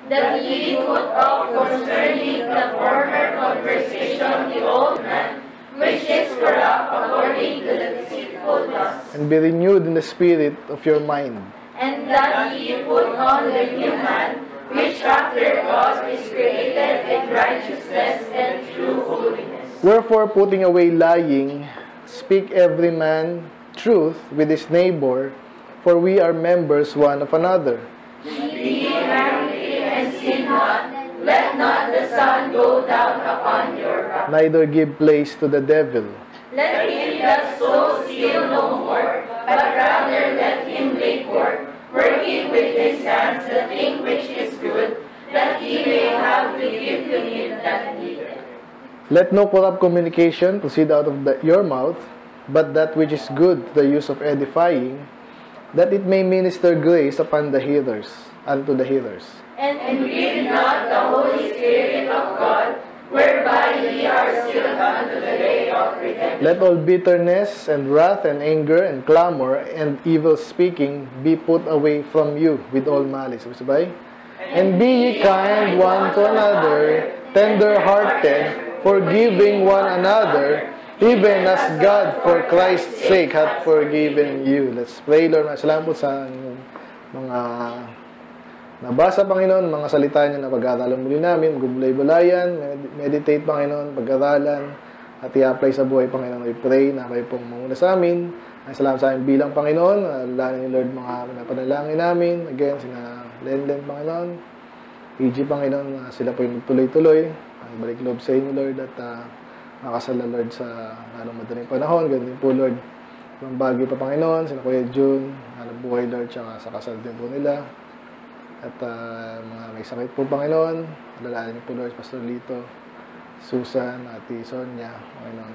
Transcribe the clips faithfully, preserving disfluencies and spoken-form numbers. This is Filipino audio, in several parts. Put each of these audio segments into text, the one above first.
that ye put off concerning the former conversation the old man, which is corrupt according to the deceitful lust, and be renewed in the spirit of your mind. and that ye put on the new man, which after God is created in righteousness and true holiness. Wherefore, putting away lying, speak every man truth with his neighbor, for we are members one of another. Be ye angry and sin not, let not the sun go down upon your wrath. Neither give place to the devil. Let him that so steal no more, but rather let him labor, working with his hands the thing which is good, that he may have to give to him that needeth. Let no corrupt communication proceed out of the, your mouth, but that which is good to the use of edifying, that it may minister grace upon the hearers, unto the hearers. And grieve not the Holy Spirit of God, whereby ye are sealed unto the day of redemption. Let all bitterness and wrath and anger and clamor and evil speaking be put away from you with all malice. Sabay? And be ye kind one to another, tender-hearted, forgiving one another, even as God for Christ's sake hath forgiven you. Let's pray, Lord. Salamat po sa mga nabasa, Panginoon, mga salita niyo na pag-aaralan muli namin, magbulay-bulayan, meditate, Panginoon, pag-aaralan, at i-apply sa buhay, Panginoon. I pray na kayo pong mamuna sa amin. Ay salamat sa amin bilang Panginoon. Lalo ni Lord mga pinapanalangin namin. Again, sina Lenlen, Panginoon. E G, Panginoon, sila po yung tuloy-tuloy. Ang balik loob sa inyo, Lord, at uh, makasala, Lord, sa lalong madaling panahon. Ganun po, Lord, yung bagay pa, Panginoon, sila Kuya June, hanap buhay, Lord, tsaka sa kasal din po nila. At uh, mga may sakit po, Panginoon, alalahanin niyo po, Lord, Pastor Lito, Susan, Ate Sonia, Panginoon,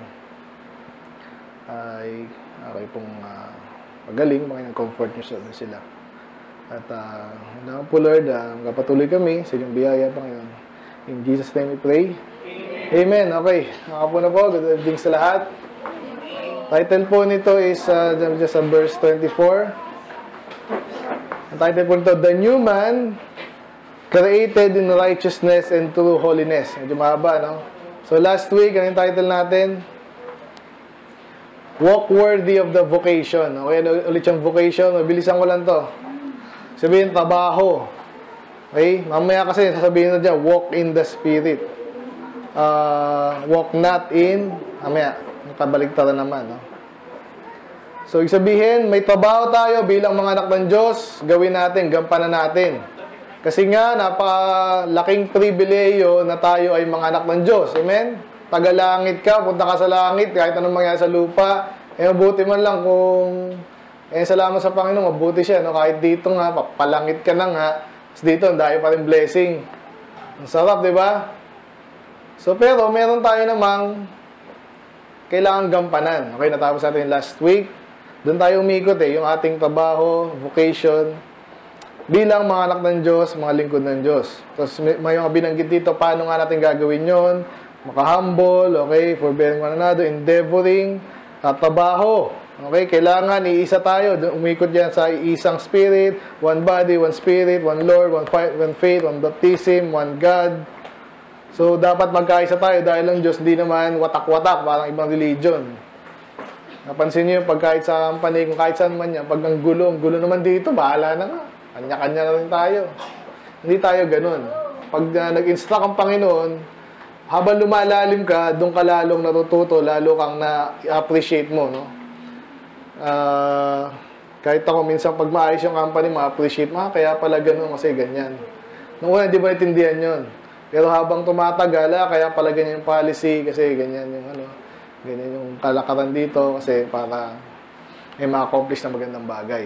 ay okay pong uh, magaling, Panginoon, comfort niyo sa sila. At uh, naman po, Lord, uh, magpapatuloy kami sa inyong biyaya, Panginoon. In Jesus' name we pray. Amen. Okay. Nakapo na po. Good evening sa lahat. Title po nito is uh, just sa verse twenty-four. Ang title po nito, The New Man Created in Righteousness and True Holiness. Medyo mahaba, no? So last week, anong title natin? Walk Worthy of the Vocation. Okay, ulit yung vocation. Mabilisan ko lang to. Sabihin, trabaho. Okay? Mamaya kasi sasabihin na dyan, walk in the Spirit. Uh, walk not in, mamaya, kabaligtaran naman, no? So, ibig sabihin, may trabaho tayo bilang mga anak ng Diyos, gawin natin, gampanan natin. Kasi nga, napakalaking pribileyo na tayo ay mga anak ng Diyos. Amen? Tagalangit ka, punta ka sa langit, kahit anong mangyari sa lupa, eh, mabuti man lang kung, eh, salamat sa Panginoon, mabuti siya, no? Kahit dito nga, papalangit ka na nga, dito, dahil pa rin blessing. Ang sarap, di ba? So, pero, meron tayo namang kailangan gampanan. Okay, natapos natin last week. Doon tayo umikot eh, yung ating trabaho, vocation, bilang mga anak ng Diyos, mga lingkod ng Diyos. Tapos, may, may mga binanggit dito, paano nga natin gagawin yon? Maka-humble, okay, forbearing one another, endeavoring, at trabaho. Okay, kailangan iisa tayo. Umikot yan sa isang spirit, one body, one spirit, one Lord, one, fight, one faith, one baptism, one God. So, dapat magkaisa tayo dahil ang Diyos, hindi naman watak-watak, parang ibang religion. Napansin niyo, pag kahit sa company, kung kahit saan man yan, pag ang gulo, ang gulo naman dito, bahala na nga. Kanya-kanya na rin tayo. Hindi tayo ganun. Pag uh, nag-instruct ang Panginoon, habang lumalalim ka, doon ka lalong natututo, lalo kang na-appreciate mo, no? Uh, kahit ako, minsan pag maayos yung company, ma-appreciate mo, kaya pala ganun, kasi ganyan. Nung una, hindi ba natindihan yun? Pero habang tumatagal, ah, kaya pala ganyan yung policy, kasi ganyan yung ano, ganyan yung kalakaran dito, kasi para may ma-accomplish na magandang bagay.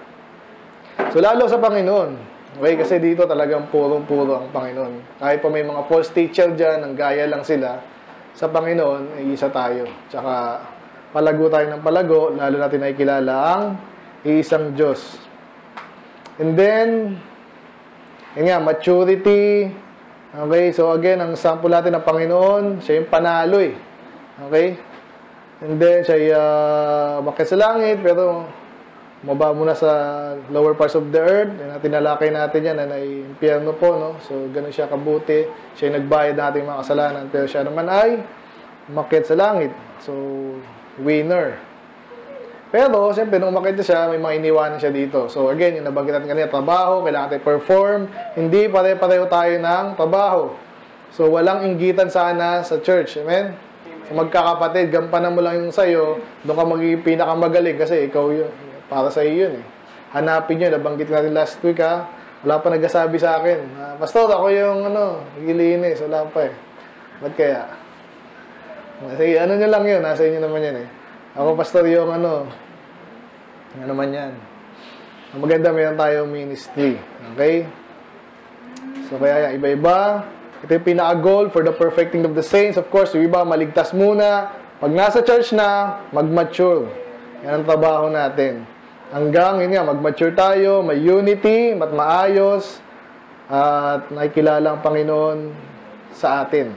So, lalo sa Panginoon. Okay, kasi dito talagang purong-puro ang Panginoon. Kahit pa may mga false teacher dyan, ang gaya lang sila, sa Panginoon, ay isa tayo. Tsaka, palago tayo ng palago, lalo natin nakikilala ang iisang Diyos. And then, yun nga, maturity. Okay, so again, ang sample natin ng Panginoon, siya yung panalo eh. Okay? And then, siya uh, bakit sa langit, pero Maba muna sa lower parts of the earth. Tinalakay natin yan na impyerno po, no? So, ganun siya kabuti. Siya yung nagbayad natin mga kasalanan. Pero siya naman ay umakyat sa langit. So, winner. Pero, siyempre, nung umakyat siya, may mga iniwanan siya dito. So, again, yung nabanggit natin kanina, trabaho, kailangan natin perform. Hindi pare-pareho tayo ng trabaho. So, walang inggitan sana sa church. Amen? So, magkakapatid, gampanan mo lang yung sa'yo, doon ka magiging pinakamagaling kasi ikaw yun. Para sa'yo yun eh. Hanapin yun, nabanggit natin last week ha. Wala pa nagsasabi sa akin. Ah, Pastor, ako yung ano, gilinis. Wala pa eh. Ba't kaya? Sige, ano nyo lang yun. Nasa inyo naman yan eh. Ako, Pastor, yung ano, ano naman yan. Ang maganda, mayroon tayong ministry. Okay? So, kaya yan, iba-iba. Ito yung pinaka-goal for the perfecting of the saints. Of course, yung iba, maligtas muna. Pag nasa church na, mag-mature. Yan ang trabaho natin. Hanggang, yun nga, mag-mature tayo, may unity, mat maayos, at nakikilala ang Panginoon sa atin.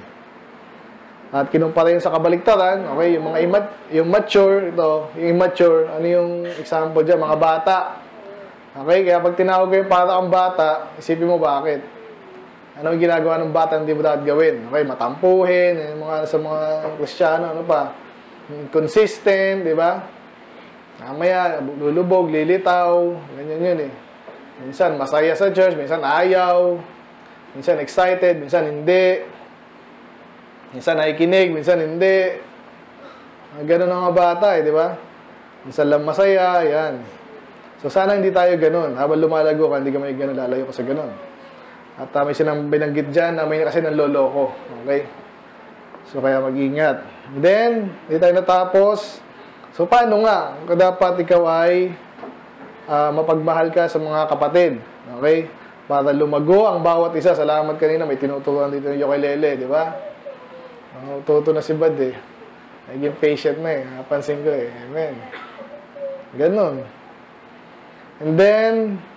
At kinumpara yun sa kabaligtaran, okay, yung mga immat yung mature, ito, yung immature, ano yung example dyan, mga bata. Okay, kaya pag tinawag ko yung para kang bata, isipin mo bakit? Ano yung ginagawa ng bata hindi mo dapat gawin? Okay, matampuhin, yung mga, sa mga Kristiyano, ano pa? Inconsistent, di ba? Mamaya, lulubog, lilitaw, ganyan yun eh. Minsan masaya sa church, minsan ayaw, minsan excited, minsan hindi. Minsan nakikinig, minsan hindi. Ganun ang mga bata eh, di ba? Minsan lang masaya, yan. So sana hindi tayo ganun. Habang lumalago ka, hindi ka may ganun, lalayo ka sa ganun. At uh, may sinang binanggit dyan na may kasi nanloloko. Okay? So, kaya mag-ingat. Then, hindi tayo natapos. So, paano nga? Dapat ikaw ay uh, mapagmahal ka sa mga kapatid. Okay? Para lumago ang bawat isa. Salamat kanina, may tinuturuan dito ng ukulele, di ba? Uh, tuto na si Bad eh. Naging patient na eh. Napansin ko eh. Amen. Ganon. And then,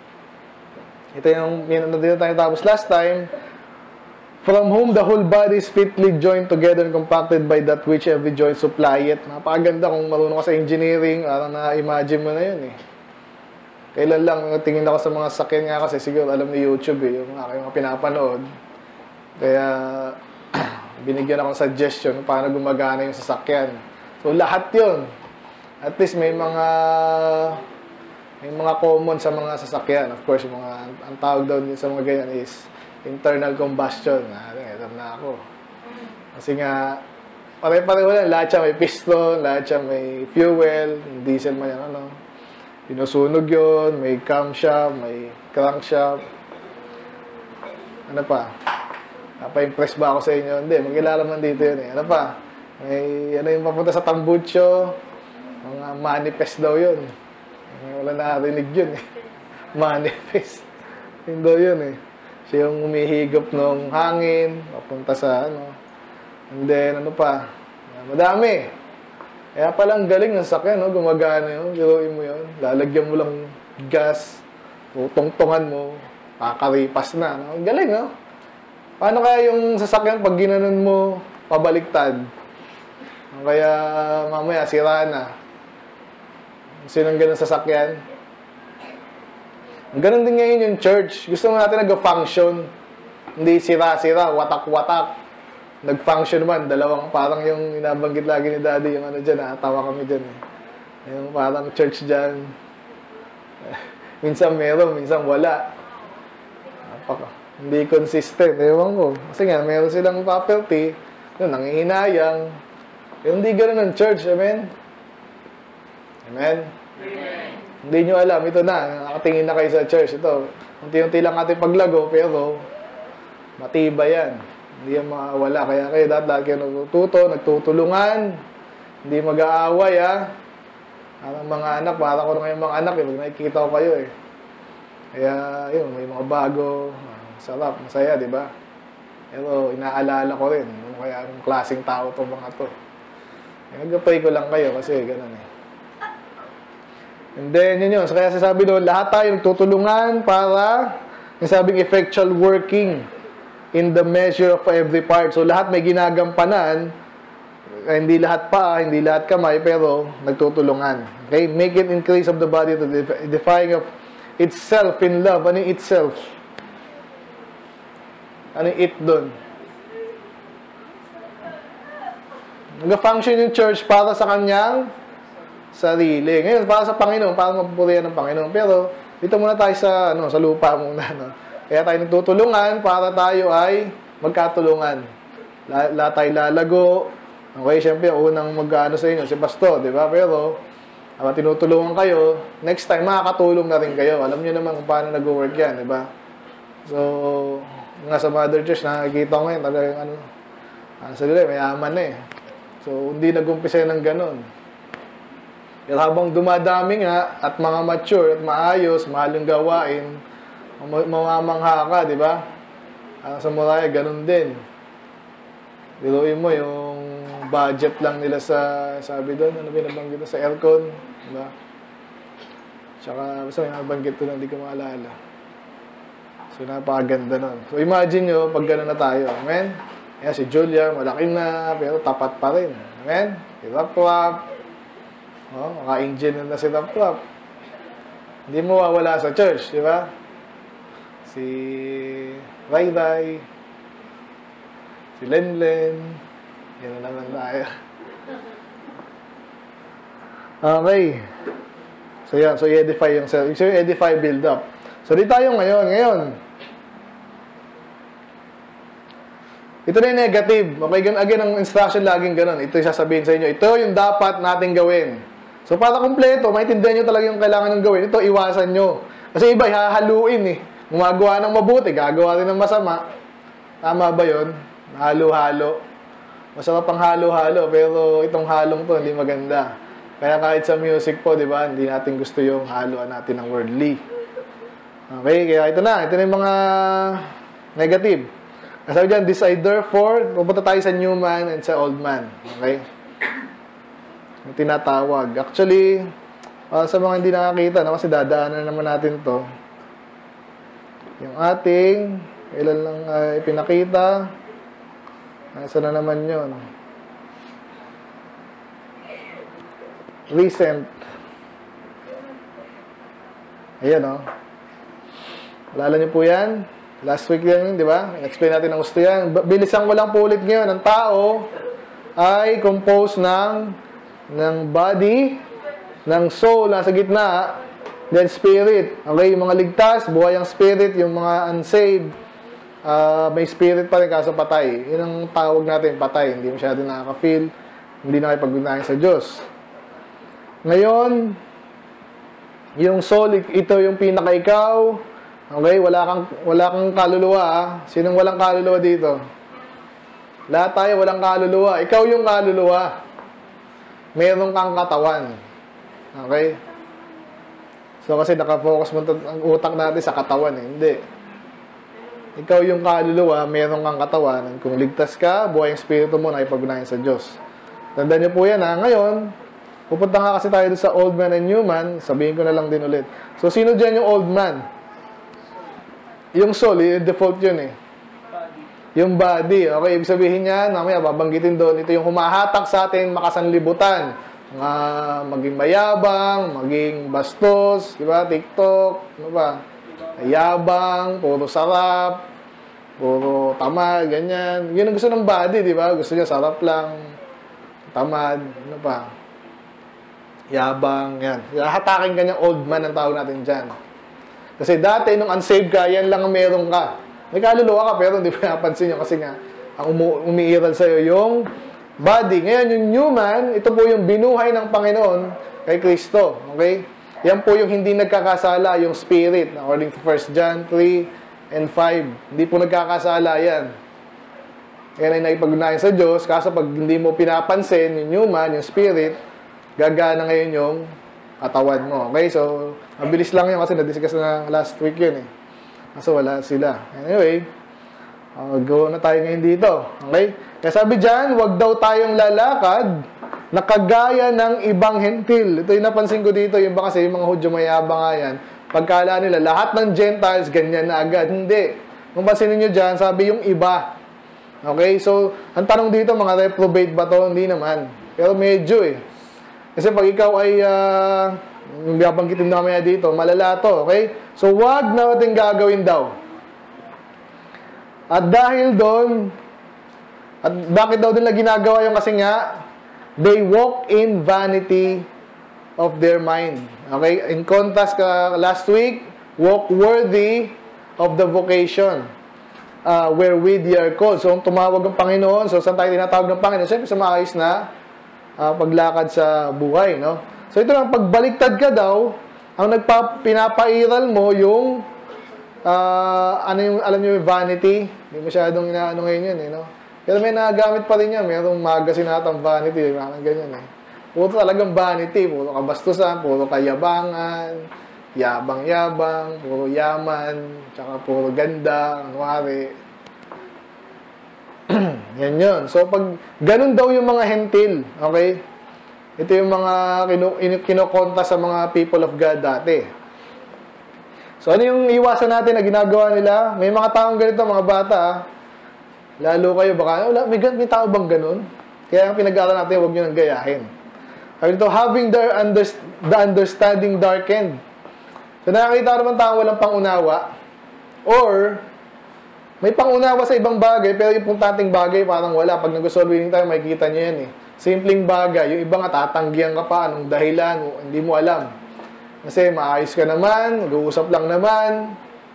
ito yung dito tayo tapos last time. From whom the whole body is fitly joined together and compacted by that which every joint supply it. Napakaganda kung marunong ka sa engineering. Parang na-imagine mo na yun eh. Kailan lang, tingin ako sa mga sakyan nga kasi siguro alam ni YouTube eh, yung aking mga pinapanood. Kaya, binigyan ako ng suggestion kung paano gumagana yung sasakyan. So, lahat yun. At least may mga may mga common sa mga sasakyan. Of course, yung mga, ang tawag daw sa mga ganyan is internal combustion. Ah, alam na ako. Kasi nga, pare-pareho lang. Lahat siya may piston, lahat siya may fuel, diesel man yan, ano. Pinusunog yun, may camshaft, may crankshaft. Ano pa? Napa-impress ba ako sa inyo? Hindi, magkilala man dito yun eh. Ano pa? May, ano yung papunta sa Tambucho? Mga manifest daw yun. Wala narinig yun eh. Manifest. Hindi yun eh. Siya yung umihigop ng hangin, papunta sa ano. And then, ano pa? Madami. Kaya palang galing ng sakyan, no? Gumagana yun. Giroin mo yun. Lalagyan mo lang gas. Tutungtungan mo. Kakaripas na. No? Galing, no? Paano kaya yung sasakyan pag ginanon mo, pabaliktad? Kaya mamaya, sira na. Sinong ganun sasakyan? Ganun din ngayon yung church. Gusto natin nag-function. Hindi sira-sira, watak-watak. Nag-function man. Dalawang parang yung inabanggit lagi ni Daddy, yung ano dyan, natawa kami dyan. Eh. Yung parang church dyan. Minsan meron, minsan wala. Napaka, hindi consistent. Ewan ko. Kasi nga, meron silang property. Yun, nangihinayang. Pero hindi ganun ang church. Amen? Amen? Amen. Hindi nyo alam, ito na, nakatingin na kayo sa church. Ito, unti-unti lang ating paglago, pero matibay yan. Hindi yan mawala. Kaya kayo dapat kayo nagtututo, nagtutulungan, hindi mag-aaway, ha? Parang mga anak, para ko na ngayon mga anak, eh, pag nakikita ko kayo, eh. Kaya, yun, may mga bago, sarap, masaya, di ba? Pero, inaalala ko rin, kaya anong klaseng tao itong mga to. Nag-pray ko lang kayo, kasi ganun, eh. And then, yun yun. So, kaya sasabi doon, lahat tayo nagtutulungan para, nasabing effectual working in the measure of every part. So, lahat may ginagampanan. eh, hindi lahat pa, hindi lahat kamay, pero nagtutulungan. Okay? Make it increase of the body to the defying of itself in love. Ano yung itself? Ano yung it doon? Nag-function yung church para sa kanyang sarili. Ngayon, para sa Panginoon, para mapupurihan ng Panginoon. Pero, dito muna tayo sa, ano, sa lupa muna. No? Kaya tayo nagtutulungan para tayo ay magkatulungan. Lahat tayo lalago. Okay, syempre, unang mag-ano sa inyo, si Pastor, di ba? Pero, habang tinutulungan kayo, next time, makakatulong na rin kayo. Alam niyo naman kung paano nag-work yan, di ba? So, nga sa Mother Church, nakikita ko ngayon, talagang ano, ano sa nila, mayaman na eh. So, hindi nag-umpisa ng ganun. Pero habang dumadami nga, at mga mature, at maayos, mahal yung gawain, mamamangha ka, di ba? Ang sa Moraya, ganun din. Biruin mo yung budget lang nila sa, sabi doon, ano binabanggit doon, sa aircon, di ba? Tsaka, basta may nabanggit doon, hindi ko maalala. So, napakaganda nun. So, imagine nyo, pag gano'n na tayo. Amen? Ayan, si Julia, malaki na, pero tapat pa rin. Amen? Si Rap-Rap. Oh, maka-engine na si Rap-Rap. Hindi mo wawala sa church, di ba? Si Ray-Ray. Si Len-Len. Yan na naman tayo. Okay. So, yan. So, i-edify yung self. So, i-edify, build up. So, di tayo ngayon. Ngayon, ito na yung negative. Okay, again, ang instruction laging ganun. Ito yung sasabihin sa inyo. Ito yung dapat natin gawin. So, para kumpleto, maintindihan nyo talaga yung kailangan nyo gawin. Ito, iwasan nyo. Kasi iba, hahaluin eh. Gumagawa ng mabuti, gagawa rin ng masama. Tama ba yun? Halo-halo. Masarap ang halo-halo, pero itong halong to, hindi maganda. Kaya kahit sa music po, di ba, hindi natin gusto yung haluan natin ng worldly. Okay, kaya ito na. Ito na yung mga negative. Sabi dyan, decide therefore, pupunta tayo sa new man and sa old man. Okay? Yung tinatawag. Actually, uh, sa mga hindi nakakita, no, kasi dadaanan naman natin to. Yung ating, ilan lang uh, ipinakita. Nasa na naman yun. Recent. Ayan, no? Alala niyo po yan? Last week yan, di ba? Explain natin ang gusto yan. Bilisan ko lang po ulit ngayon. Ang tao ay composed ng, ng body, ng soul, nasa gitna, then spirit. Okay, yung mga ligtas, buhay ang spirit, yung mga unsaved, uh, may spirit pa rin kaso patay. Yun ang tawag natin, patay. Hindi masyado nakaka-feel, hindi nakipag-ugnayan sa Diyos. Ngayon, yung soul, ito yung pinaka-ikaw. Okay, wala kang, wala kang kaluluwa. Ah. Sinong walang kaluluwa dito? Lahat tayo walang kaluluwa. Ikaw yung kaluluwa. Meron kang katawan. Okay? So, kasi nakafocus mo ang utak natin sa katawan. Eh. Hindi. Ikaw yung kaluluwa, meron kang katawan. Kung ligtas ka, buhay ang spirito mo, nakipag-ugnayan sa Diyos. Tandaan niyo po yan, ha? Ngayon, pupunta nga kasi tayo sa old man and new man. Sabihin ko na lang din ulit. So, sino dyan yung old man? Yung soul, yung default yun eh. Yung body. Okay, ibig sabihin niya, mamaya babanggitin doon, ito yung humahatak sa atin makasanlibutan. Mga maging mayabang, maging bastos, di ba? TikTok, ano ba? Mayabang, puro sarap, puro tamad, ganyan. Yun ang gusto ng body, di ba? Gusto niya sarap lang, tamad, ano pa? Yabang, yan. Hatakin kanyang old man ang tawag natin dyan. Kasi dati, nung unsaved ka, yan lang ang meron ka. May kaluluwa ka, pero hindi pa napansin nyo kasi nga, ang umi umiiral sa'yo yung body. Ngayon, yung new man, ito po yung binuhay ng Panginoon kay Kristo. Okay? Yan po yung hindi nagkakasala, yung spirit. According to First John three and five. Hindi po nagkakasala yan. Yan ay naipag-ugnayan sa Diyos. Kaso pag hindi mo pinapansin, yung new man, yung spirit, gagana ngayon yung katawan mo. Okay? So, mabilis lang yun kasi na-discuss na last week yun eh. Kaso wala sila. Anyway, uh, go na tayo ngayon dito. Okay? Kaya sabi dyan, wag daw tayong lalakad na kagaya ng ibang hentil. Ito yung napansin ko dito. Yung ba kasi yung mga Hudyo mayabang nga yan. Pagkala nila, lahat ng Gentiles, ganyan na agad. Hindi. Kung pansinin nyo dyan, sabi yung iba. Okay? So, ang tanong dito, mga reprobate ba to? Hindi naman. Pero medyo eh. Kasi pag ikaw ay, uh, babanggitin na kami dito, malala to. Okay? So, wag natin gagawin daw. At dahil doon, at bakit daw nila ginagawa yung kasi nga, they walk in vanity of their mind. Okay? In contrast ka last week, walk worthy of the vocation uh, wherewith ye are called. So, tumawag ang Panginoon. So, saan tayo tinatawag ng Panginoon? Siyempre, sa maayos na uh, paglakad sa buhay. No? So, ito lang, pagbaliktad ka daw, ang nagpa, pinapairal mo yung, uh, ano yung, alam nyo yung vanity. Hindi masyadong inaano ngayon yun, eh, no? Pero may nagagamit pa rin yan. Mayroong magazine natang vanity. Parang ganyan, eh. Puro talagang vanity. Puro kabastusan, puro kayabangan, yabang-yabang, puro yaman, tsaka puro ganda, anuari. Yan yun. So, pag ganun daw yung mga hentil, okay? Ito yung mga kinokonta sa mga people of God dati. So, ano yung iwasan natin na ginagawa nila? May mga taong ganito, mga bata, lalo kayo, baka, wala, may, may tao bang ganun? Kaya ang pinag-aaral natin, huwag nyo nang gayahin. Sabi nito, having the, under, the understanding darkened. So, nakakita naman tao walang pangunawa. Or, may pangunawa sa ibang bagay, pero yung puntating bagay, parang wala. Pag nag-soul winning tayo, makikita nyo yan eh. Simpleng bagay. Yung iba nga, tatanggihan ka pa, anong dahilan, hindi mo alam. Kasi maayos ka naman, mag-uusap lang naman,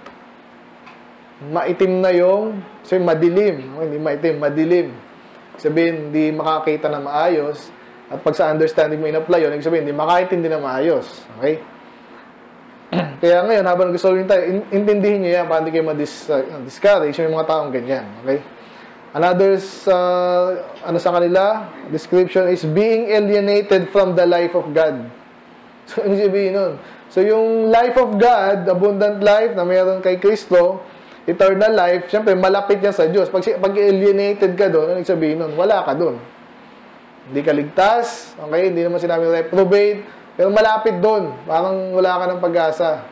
maitim na yung, kasi madilim. Hindi maitim, madilim. Sabihin, hindi makakita na maayos. At pag sa understanding mo in-apply yun, sabihin, hindi makakaintindi na maayos. Okay? Kaya ngayon, habang nag-solving tayo, in intindihin nyo yan, para hindi kayo ma-discourage yung mga taong ganyan. Okay? Another, uh, ano sa kanila, description is being alienated from the life of God. So, ano sabihin nun? So, yung life of God, abundant life na mayroon kay Kristo, eternal life, syempre, malapit yan sa Diyos. Pag, pag alienated ka doon, ano sabihin nun? Wala ka doon. Hindi ka ligtas, okay? Hindi naman sinabi reprobate, pero malapit doon. Parang wala ka ng pag-asa.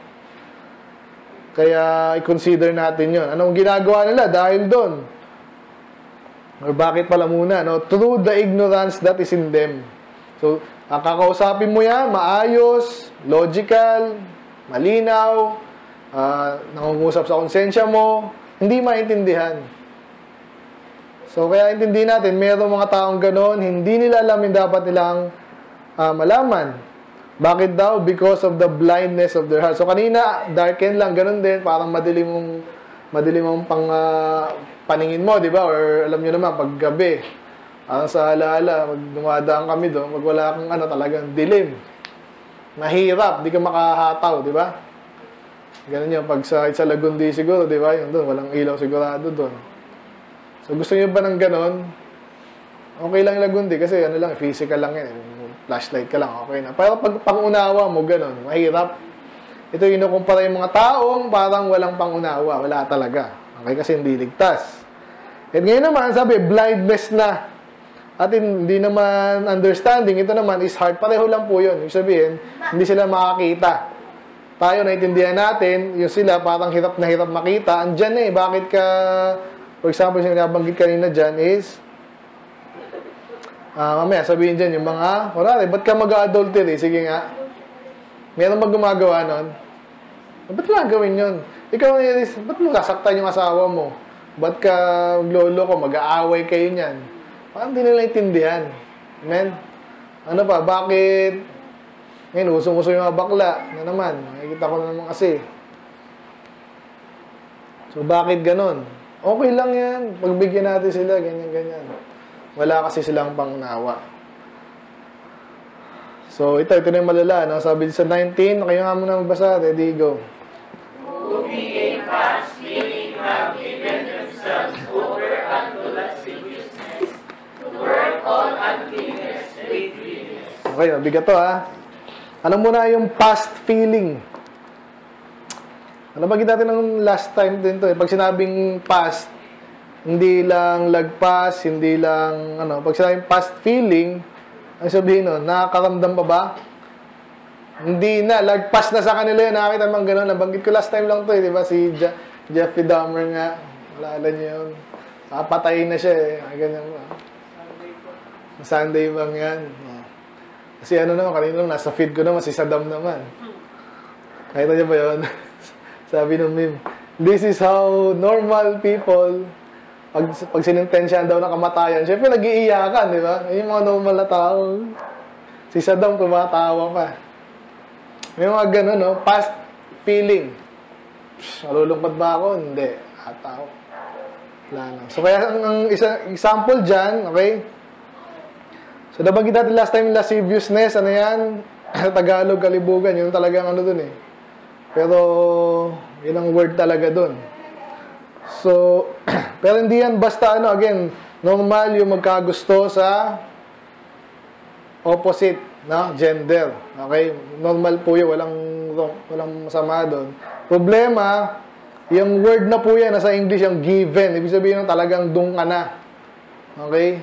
Kaya, i-consider natin yun. Anong ginagawa nila dahil doon? Or bakit pala muna? No? Through the ignorance that is in them. So, ang kakausapin mo yan, maayos, logical, malinaw, uh, nangungusap sa konsensya mo, hindi maintindihan. So, kaya intindihin natin, mayroong mga taong ganon, hindi nila alam yung dapat nilang uh, malaman. Bakit daw? Because of the blindness of their heart. So, kanina, darken lang, ganon din, parang madilim mong, madilim mong pang, uh, paningin mo, di ba? Or alam nyo naman, pag gabi, parang sa alaala, mag dumadaan kami doon, mag wala kang ano, talagang dilim. Mahirap, di ka makahataw, di ba? Ganon yun, pag sa, sa Lagundi siguro, di ba? Yung doon, walang ilaw sigurado doon. So, gusto nyo ba ng ganon? Okay lang yung Lagundi, kasi ano lang, physical lang yan. Flashlight ka lang, okay na. Pero pag pangunawa mo, ganon, mahirap. Ito yung inukumpara yung mga taong parang walang pangunawa. Wala talaga. Okay, kasi hindi ligtas. At ngayon naman, sabi, blindness na. At hindi naman understanding, ito naman is heart. Pareho lang po yun. Ibig sabihin, hindi sila makakita. Tayo, naintindihan natin, yung sila parang hirap na hirap makita. Andyan eh, bakit ka, for example, yung nabanggit kanina dyan is, uh, mamaya sabihin dyan yung mga, marami, ba't ka mag-adultery? Sige nga. Meron mag gumagawa nun? Ba't nga gawin yun? Ikaw, ba't mo nasaktan yung asawa mo? Ba't ka maglolo ko, mag-aaway kayo niyan? Parang hindi nila intindihan. Amen? Ano pa, bakit? Ngayon, usong-uso yung mga bakla. Na naman, nakikita ko na naman kasi. So, bakit ganon? Okay lang yan. Pagbigyan natin sila, ganyan-ganyan. Wala kasi silang pangunawa. So, ito, ito na yung malala. No? Sabi sa nineteen, kayo nga muna magbasa. Ready, go. Who being past feeling have given themselves over unto lasciviousness, to work all uncleanness with greediness. Okay, mabigat to ha. Ano muna yung past feeling? Ano ba natin ng last time din to eh? Pag sinabing past, hindi lang lagpas, hindi lang, ano, pag sinabing past feeling, ang sabihin nun, nakakaramdam pa ba? Hindi na, lagpas na sa kanila yun. Nakakita naman gano'n. Nabanggit ko last time lang to eh, di ba? Si Je Jeffrey Dahmer nga. Alala niyo yun. Papatayin na siya eh. Ganyan ba. Sunday bang yan? Kasi ano naman, kanina lang, nasa feed ko naman, si Saddam naman. Nakita niyo ba yun? Sabi ng meme, this is how normal people, pag, pag sinintensyahan daw ng kamatayan, syempre nag-iiyakan, di ba? Yung mga normal na tao. Si Saddam tumatawa pa. May mga gano'n, no? Past feeling. Psh, malulungkot ba ako? Hindi. Ataw. Wala lang. So, kaya ang, ang isa, example dyan, okay? So, nabanggit natin last time, lasciviousness, ano yan? Tagalog, kalibugan, yun talagang ano dun eh. Pero, yun ang word talaga dun. So, pero hindi yan basta ano, again, normal yung magkagusto sa opposite, no? Gender. Okay? Normal po yun, walang, walang masama dun. Problema, yung word na po yan, nasa English, yung given. Ibig sabihin, talagang doon ka na. Okay?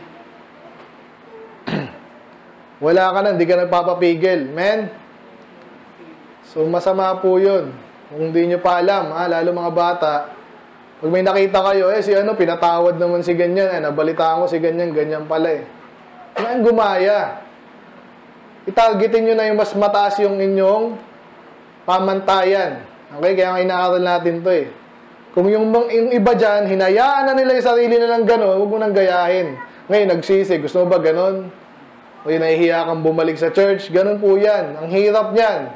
Wala ka na, hindi ka nagpapapigil. Men? So, masama po yun. Kung hindi nyo pa alam, ha, lalo mga bata, pag may nakita kayo, eh, si ano, pinatawad naman si ganyan, eh, nabalitaan ko si ganyan, ganyan pala eh. Kailangan gumaya. I-targetin nyo na yung mas mataas yung inyong pamantayan. Okay, kaya nga inaaral natin to eh. Kung yung, yung iba dyan, hinayaan na nila yung sarili nilang gano'n, huwag mo nang gayahin. Ngayon, nagsisi, gusto mo ba gano'n? O yung nahihiya kang bumalik sa church, gano'n po yan. Ang hirap niyan.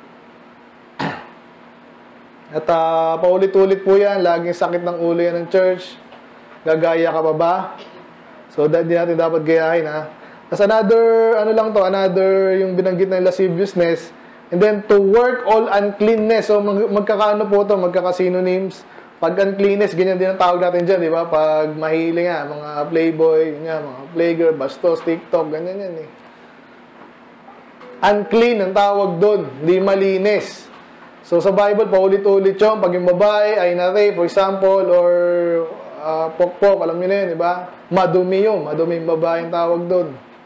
At uh, paulit-ulit po yan, laging sakit ng ulo yan ng church. Gagaya ka pa ba? So, hindi natin dapat gayahin ha. As another, ano lang to, another yung binanggit ng lasciviousness. And then, to work all uncleanness. So, mag magkakaano po ito, magkaka-synonyms. Pag uncleanness, ganyan din ang tawag natin dyan, di ba? Pag mahiling nga, mga playboy, nga, mga playgirl, bastos, TikTok, ganyan yan eh. Unclean ang tawag doon, hindi malinis. So, sa Bible, paulit-ulit yun. Pag yung babae ay na-rape, for example, or uh, pokpok, alam nyo na yun, di ba? Madumi yun, madumi yung babae ang tawag doon.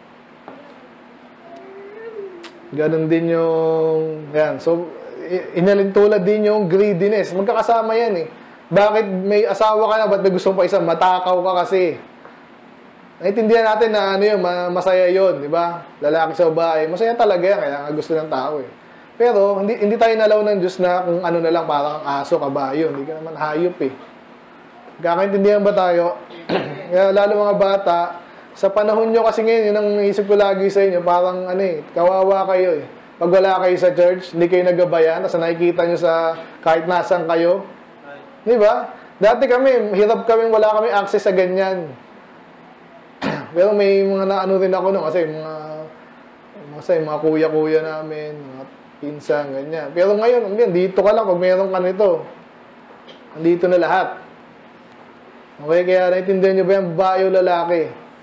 Ganon din yung, yan. So, inalintulad din yung greediness. Magkakasama yan eh. Bakit may asawa ka na, ba't may gusto mo pa isa? Matakaw ka kasi. Naintindihan natin na ano yun, masaya yun, di ba? Lalaki sa babae. Masaya talaga yan, kaya nga gusto ng tao eh. Pero, hindi, hindi tayo nalaw ng Diyos na kung ano na lang, parang aso, kabayo. Hindi ka naman hayop eh. Kakaintindihan ba tayo? Kaya lalo mga bata, sa panahon nyo kasi ngayon, yun ang isip ko lagi sa inyo, parang ano eh, kawawa kayo eh. Pag wala kayo sa church, hindi kayo nagabayan, nasa nakikita nyo sa kahit nasan kayo. Di ba? Dati kami, hirap kami, wala kami access sa ganyan. Pero may mga naano rin ako nung, kasi mga, kasi mga kuya-kuya namin, mga pinsan, ganyan. Pero ngayon, dito ka lang, pag meron ka nito, andito na lahat. Okay, kaya naintindihan nyo ba yan, babae o lalaki?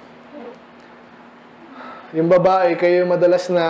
Yung babae, kayo madalas na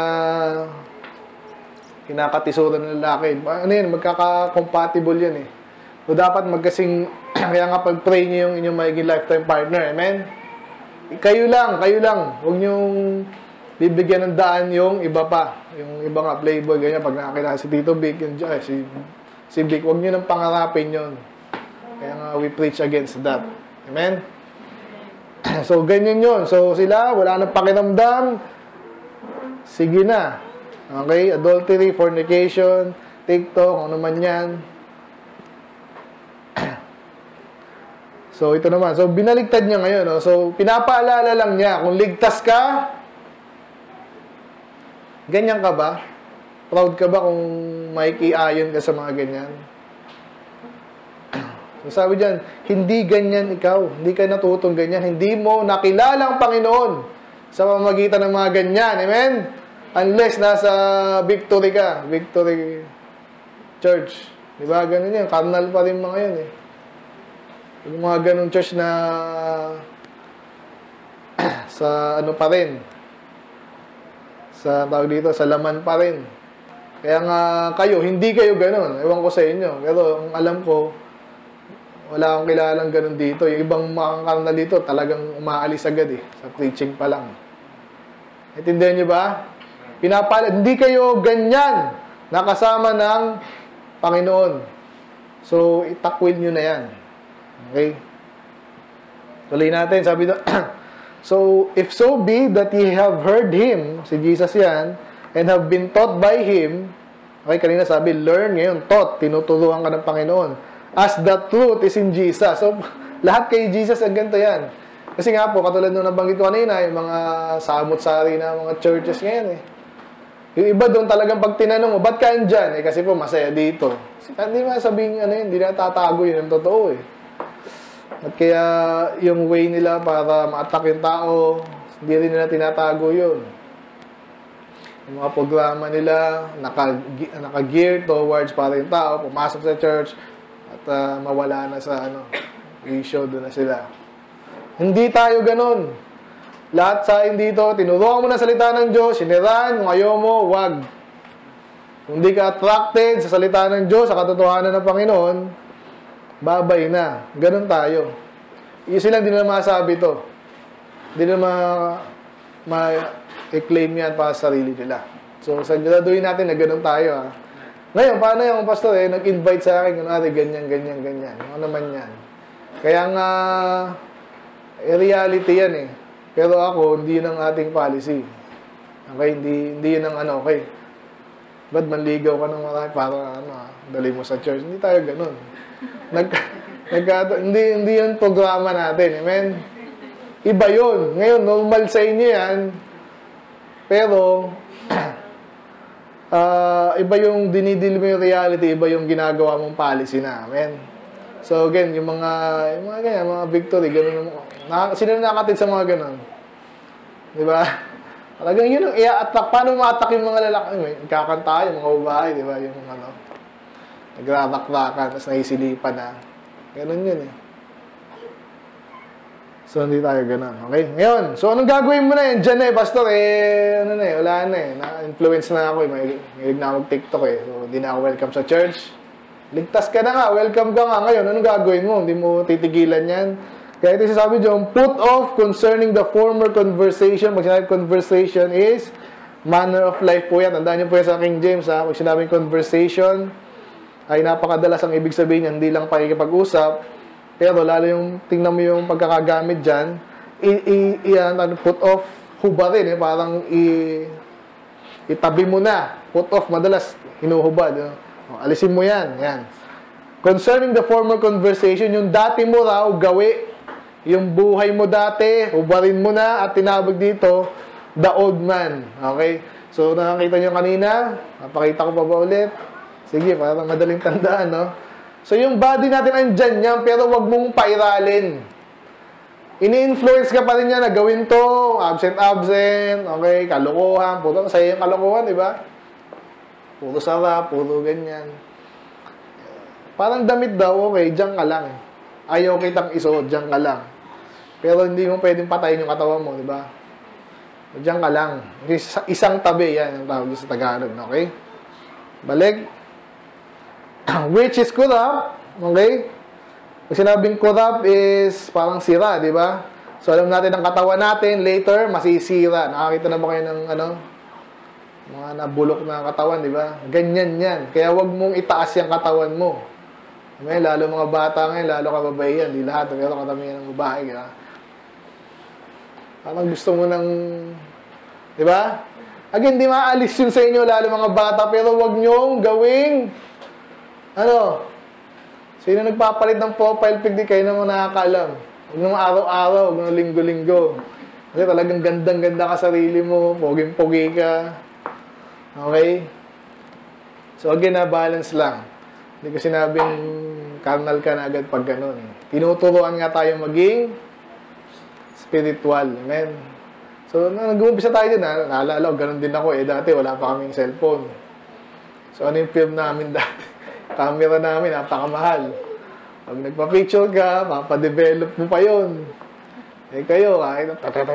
kinakatisuran ng lalaki. Ano yun, magkaka-compatible yan eh. So, dapat magkasing, kaya nga pag-pray nyo yung inyong magiging lifetime partner. Amen? Kayo lang, kayo lang. Huwag nyong bibigyan ng daan yung iba pa. Yung iba nga, playboy, ganyan. Pag nakakilala si Tito Vic, yung, ay, si, si Vic, huwag nyo nang pangarapin yun. Kaya nga, we preach against that. Amen? So, ganyan yun. So, sila, wala nang pakiramdam. Sige na. Okay? Adultery, fornication, TikTok, ano man yan. So, ito naman. So, binaligtad niya ngayon. No? So, pinapaalala lang niya, kung ligtas ka, ganyan ka ba? Proud ka ba kung makikiayon ka sa mga ganyan? So, sabi dyan, hindi ganyan ikaw. Hindi ka natutong ganyan. Hindi mo nakilala ang Panginoon sa pamamagitan ng mga ganyan. Amen? Unless nasa victory ka. Victory church. Diba? Ganun yan. Carnal pa rin mga yun eh. Yung mga ganung church na sa ano pa rin. Sa tawag dito, sa laman pa rin. Kaya nga kayo, hindi kayo ganun. Ewan ko sa inyo. Pero ang alam ko, wala akong kilalang ganun dito. Yung ibang mga karnal dito, talagang umaalis agad eh. Sa preaching pa lang. Intindihan nyo ba? Pinapala, hindi kayo ganyan nakasama ng Panginoon. So, itakwil nyo na yan. Okay? Tuloy natin, sabi doon, so, if so be that ye have heard Him, si Jesus yan, and have been taught by Him, okay, kanina sabi, learn, ngayon, taught, tinuturuan ka ng Panginoon, as the truth is in Jesus. So, lahat kay Jesus, ang ganito yan. Kasi nga po, katulad nung nabanggit ko kanina, yung mga samot-sari na mga churches ngayon eh. Yung iba doon talagang pag tinanong mo, ba't ka andyan? Eh, kasi po, masaya dito. Hindi mo sabihin, ano yun, hindi na tatago yun, yung totoo eh. At kaya, yung way nila para ma-attack yung tao, hindi rin nila tinatago yun. Yung mga programa nila, naka-gear towards para yung tao, pumasok sa church, at uh, mawala na sa, ano, issue, doon na sila. Hindi tayo ganun. Lahat sa akin dito, tinuruan mo na salita ng Diyos, siniraan, kung ayaw mo, wag. Kung di ka attracted sa salita ng Diyos, sa katotohanan ng Panginoon, babay na. Ganun tayo. Yung silang di na masabi to. Di na ma-claim yan para sa sarili nila. So, sa graduin natin na ganun tayo. Ha? Ngayon, paano yung pastor eh, nag-invite sa akin, kunwari, ganyan, ganyan, ganyan. Ano naman yan? Kaya nga, eh, reality yan eh. Pero ako, hindi yun ang ating policy. Okay? Hindi, hindi yun ang ano, okay. Ba't manligaw ka ng marami para ano, dali mo sa church? Hindi tayo ganun. Nag, nag, hindi, hindi yun programa natin. Amen? Iba yun. Ngayon, normal sa inyo yan. Pero, uh, iba yung dinidil mo yung reality, iba yung ginagawa mong policy na. Amen? So, again, yung mga, yung mga ganyan, mga victory, ganun, na, sino na nakatid sa mga ganun? Di ba? Talagang yun ang i-attack. Paano ma-attack yung mga lalaki? May kakanta, yung mga babae, di ba? Yung ano, nagrarak-rakan, tapos naisilipan na. Ganun yun eh. So, hindi tayo ganun. Okay? Ngayon, so anong gagawin mo na yan? Diyan na eh, pastor, eh, ano na eh, wala na eh. Na-influence na ako eh. May, may na ako TikTok eh. So, hindi na ako welcome sa church. Ligtas ka na nga, welcome ka nga. Ngayon, anong gagawin mo? Hindi mo titigilan yan. Kaya ito sasabi dyan, put off concerning the former conversation. Pag sinabi conversation is manner of life po yan. Tandaan nyo po yan sa King James ha. Pag sinabing conversation, ay napakadalas ang ibig sabihin niya, hindi lang pakikipag-usap. Pero lalo yung, tingnan mo yung pagkakagamit dyan, i, i, i ano, put off, hubarin eh. Parang i, itabi mo na. Put off, madalas, hinuhubad. You know? Alisin mo yan. Yan. Concerning the former conversation, yung dati mo raw, gawi. Yung buhay mo dati, hubarin mo na at tinawag dito, the old man. Okay? So, nakakita nyo kanina, napakita ko pa ba ulit? Sige, parang madaling tandaan, no? So, yung body natin andyan yan, pero wag mong pairalin. Ini-influence ka pa rin yan na gawin to, absent-absent, okay, kalokohan, puro masaya yung kalokohan, di ba? Puro sarap, puro ganyan. Parang damit daw, okay, dyan ka lang. Ayaw kitang isuot, dyan ka lang. Pero hindi mo pwedeng patayin yung katawan mo, di ba? Diyan ka lang. Isang tabi, yan ang tawag sa Tagalog, okay? Balik. Which is corrupt, okay? Pag sinabing corrupt is parang sira, di ba? So, alam natin ang katawan natin, later, masisira. Nakakita na ba kayo ng, ano, mga nabulok na katawan, di ba? Ganyan yan. Kaya wag mong itaas yung katawan mo. May lalo mga bata ngayon, lalo kababae yan. Di lahat, pero karamihan ng babae, di ba? Parang gusto mo ng, di ba? Again, di maalis yun sa inyo, lalo mga bata, pero wag nyong gawing, ano, sino nagpapalit ng profile pic, di kayo naman nakakaalam. Huwag naman araw-araw, huwag naman linggo-linggo. Kasi talagang gandang-ganda ka sarili mo, poging-pogi ka. Okay? So again, na balance lang. Hindi ko sinabing carnal ka na agad pag ganun. Tinuturuan nga tayo maging spiritual. Amen? So, nag-uumpisa tayo din, ha? Naalala ko, ganun din ako eh. Dati, wala pa kaming cellphone. So, ano yung film namin dati? Camera namin, napakamahal. Pag nagpa-picture ka, mapadevelop mo pa yun. Eh, kayo, kahit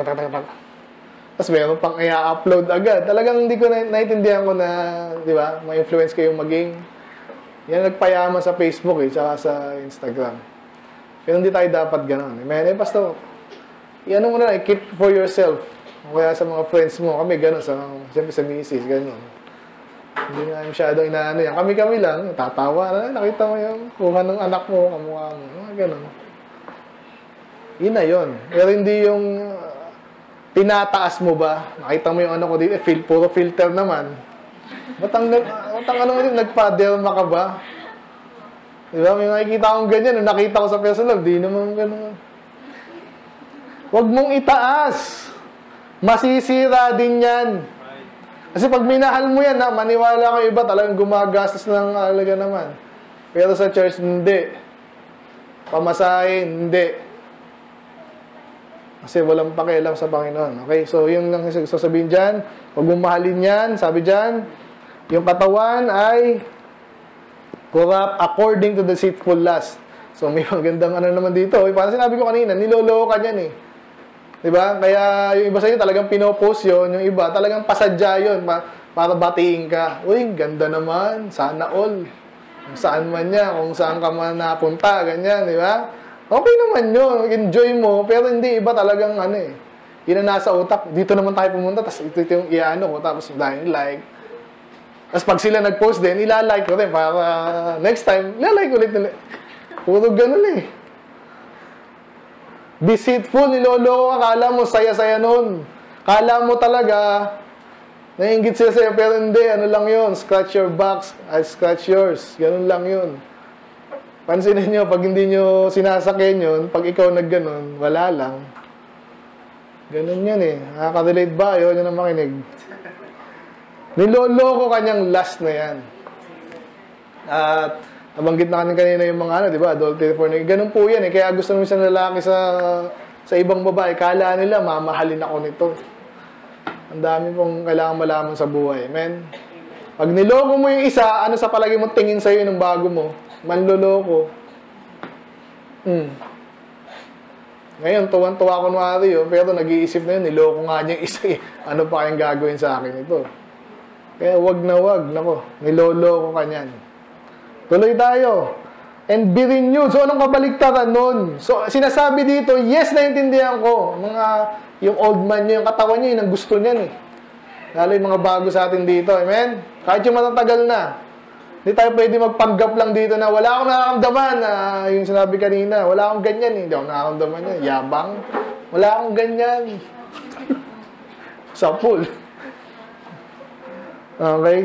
tapos meron pang i-upload agad. Talagang hindi ko na naiintindihan ko na, di ba, ma-influence kayong maging, yan nagpayaman sa Facebook eh, tsaka sa Instagram. Pero hindi tayo dapat gano'n. Eh, basta, i-ano mo na, keep for yourself. Kaya sa mga friends mo, kami gano'n, sa, siyempre sa misis, gano'n. Hindi nga masyadong inaano yan. Kami-kami lang, tatawa na, nakita mo yung kuha ng anak mo, kamukha mo, mga gano'n. Yun na yun. Pero hindi yung uh, tinataas mo ba? Nakita mo yung ano ko dito, eh, fil puro filter naman. Ba't ang, ba't ang ano din, nagpa-derma ka ba? Diba? May nakikita akong ganyan. Nung nakita ko sa personal, di naman gano'n. Huwag mong itaas. Masisira din yan. Kasi pag minahal mo yan, ha, maniwala ko iba, talagang gumagastos ng alaga naman. Pero sa church, hindi. Pamasahin, hindi. Kasi walang pakialam sa Panginoon. Okay? So, yun lang sasabihin dyan. Huwag mong mahalin yan. Sabi dyan, yung katawan ay corrupt according to the deceitful lust. So, may magandang ano naman dito. Eh, parang sinabi ko kanina, niloloko ka niyan eh. Diba? Kaya yung iba sa inyo talagang pinopost yun. Yung iba talagang pasadya yun para batiin ka. Uy, ganda naman. Sana all. Kung saan man niya, kung saan ka man napunta, ganyan, di ba? Okay naman yun. Enjoy mo. Pero hindi iba talagang ano eh. Yun ang nasa utak. Dito naman tayo pumunta. Tapos ito, ito yung iano ko. Tapos dahil like. Tapos pag sila nag-post din, ilalike ko rin para next time, ilalike ulit nila. Puro ganun eh. Deceitful, niloloko ka. Kala mo, saya-saya nun. Kala mo talaga, naiingit sila sa'yo, pero hindi. Ano lang yun? Scratch your box, I scratch yours. Ganun lang yun. Pansinin nyo, pag hindi nyo sinasakyan yun, pag ikaw nagganon, wala lang. Ganun yun eh. Nakaka-relate ba? Ayaw nyo na makinig. Niloloko kanyang last na yan. At nabanggit na kanina yung mga ano, di ba? Adultery, fornication. Ganun po yan eh. Kaya gusto nung isang lalaki sa sa ibang babae. Kala nila, mamahalin ako nito. Ang dami pong kailangan malaman sa buhay. Amen? Pag niloko mo yung isa, ano sa palagi mo tingin sa'yo ng bago mo? Manloloko. Hmm. Ngayon, tuwan-tuwa ko kunwari yun, pero nag-iisip na yun, niloko nga niya isa eh. Ano pa kayang gagawin sa akin ito? Kaya wag na wag, nako, niloloko ka niyan. Tuloy tayo. And be renewed. So, anong kabaligtaran nun? So, sinasabi dito, yes, naintindihan ko. Mga, yung old man niya, yung katawan niya, yun ang gusto niyan eh. Lalo yung mga bago sa atin dito. Amen? Kahit yung matatagal na. Hindi tayo pwede magpanggap lang dito na wala akong nakakamdaman. Uh, yung sinabi kanina, wala akong ganyan eh. Hindi ako nakakamdaman yan. Yabang. Wala akong ganyan. Sa pool. Okay?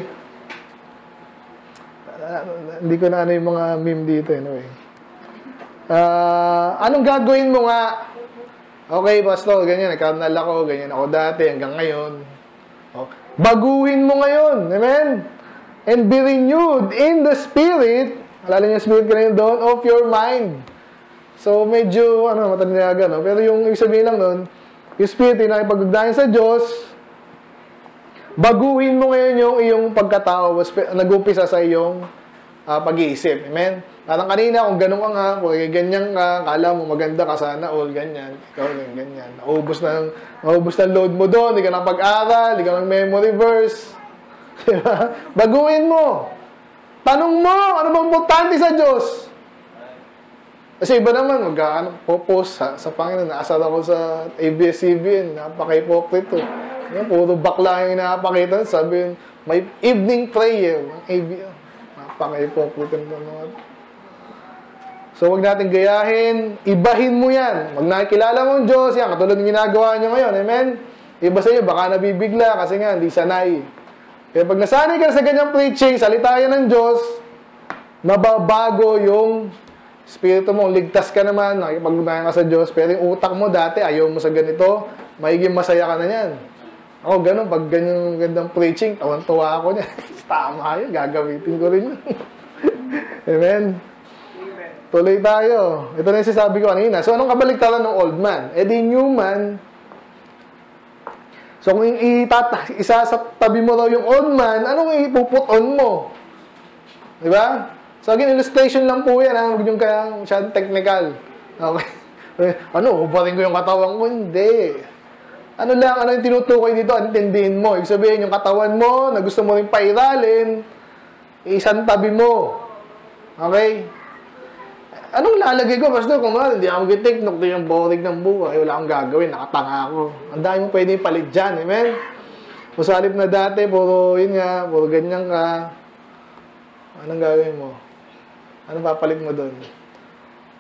Uh, hindi ko na ano yung mga meme dito. Anyway. Uh, anong gagawin mo nga? Okay, pastor, ganyan. Nagkarnal ako, ganyan ako dati, hanggang ngayon. Oh. Baguhin mo ngayon. Amen? And be renewed in the spirit. Alala niyo yung spirit kanina doon? Of your mind. So, medyo, ano, matanilaga, no? Pero yung ibig sabihin lang doon, yung spirit, yung nakipagugdayan sa Diyos, baguhin mo ngayon yung iyong pagkatao, nag-upisa sa iyong uh, pag-iisip. Amen? Parang kanina, kung ganun ka nga, kung ganyan ka, kala mo maganda ka sana, all ganyan, ikaw lang ganyan. Naubos na, naubos na load mo doon, hindi ka nang pag-aral, hindi ka nang memory verse. Diba? Baguhin mo. Tanong mo, ano bang importante sa Diyos? Kasi iba naman, mag-post sa, sa Panginoon. Naasar ako sa A B S C B N, napaka-hypocrite. Yan, puro bakla yung napakita. Sabi yun, may evening prayer. A B S, napaka-hypocrite. So, wag natin gayahin. Ibahin mo yan. Wag nakikilala mo ang Diyos. Yan, katulad ng ginagawa nyo ngayon. Amen? Iba sa iyo, baka nabibigla kasi nga, hindi sanay. Kaya pag nasanay ka sa ganyang preaching, salita yan ng Diyos, mababago yung spirito mo. Ligtas ka naman, nakipag-ugnayan ka sa Diyos, pero yung utak mo dati, ayaw mo sa ganito, magiging masaya ka na yan. Ako, ganun, pag ganyang gandang preaching, tawan-tuwa ako niya. Tama yun, gagamitin ko rin yun. Amen? Tuloy tayo. Ito na yung sasabi ko kanina. So, anong kabaligtaran ng old man? Eh di new man. So, kung itata, isa sa tabi mo daw yung old man, anong ipuput on mo? Diba? So, again, illustration lang po yan. Huwag yung kaya masyadong technical. Okay? Ano, hubarin ko yung katawan ko? Hindi. Ano lang, ano yung tinutukoy dito? Intindihin mo. Ibig sabihin, yung katawan mo, na gusto mo rin pairalin, isang tabi mo. Okay? Anong lalagay ko? Basta kung ano, hindi ako gitiknok, di yung boring ng buhay, wala akong gagawin, nakatanga ako. Ang dami mo pwede palit dyan, amen? Kung sa halip na dati, puro yun nga, puro ganyan ka, anong gagawin mo? Anong papalit mo doon?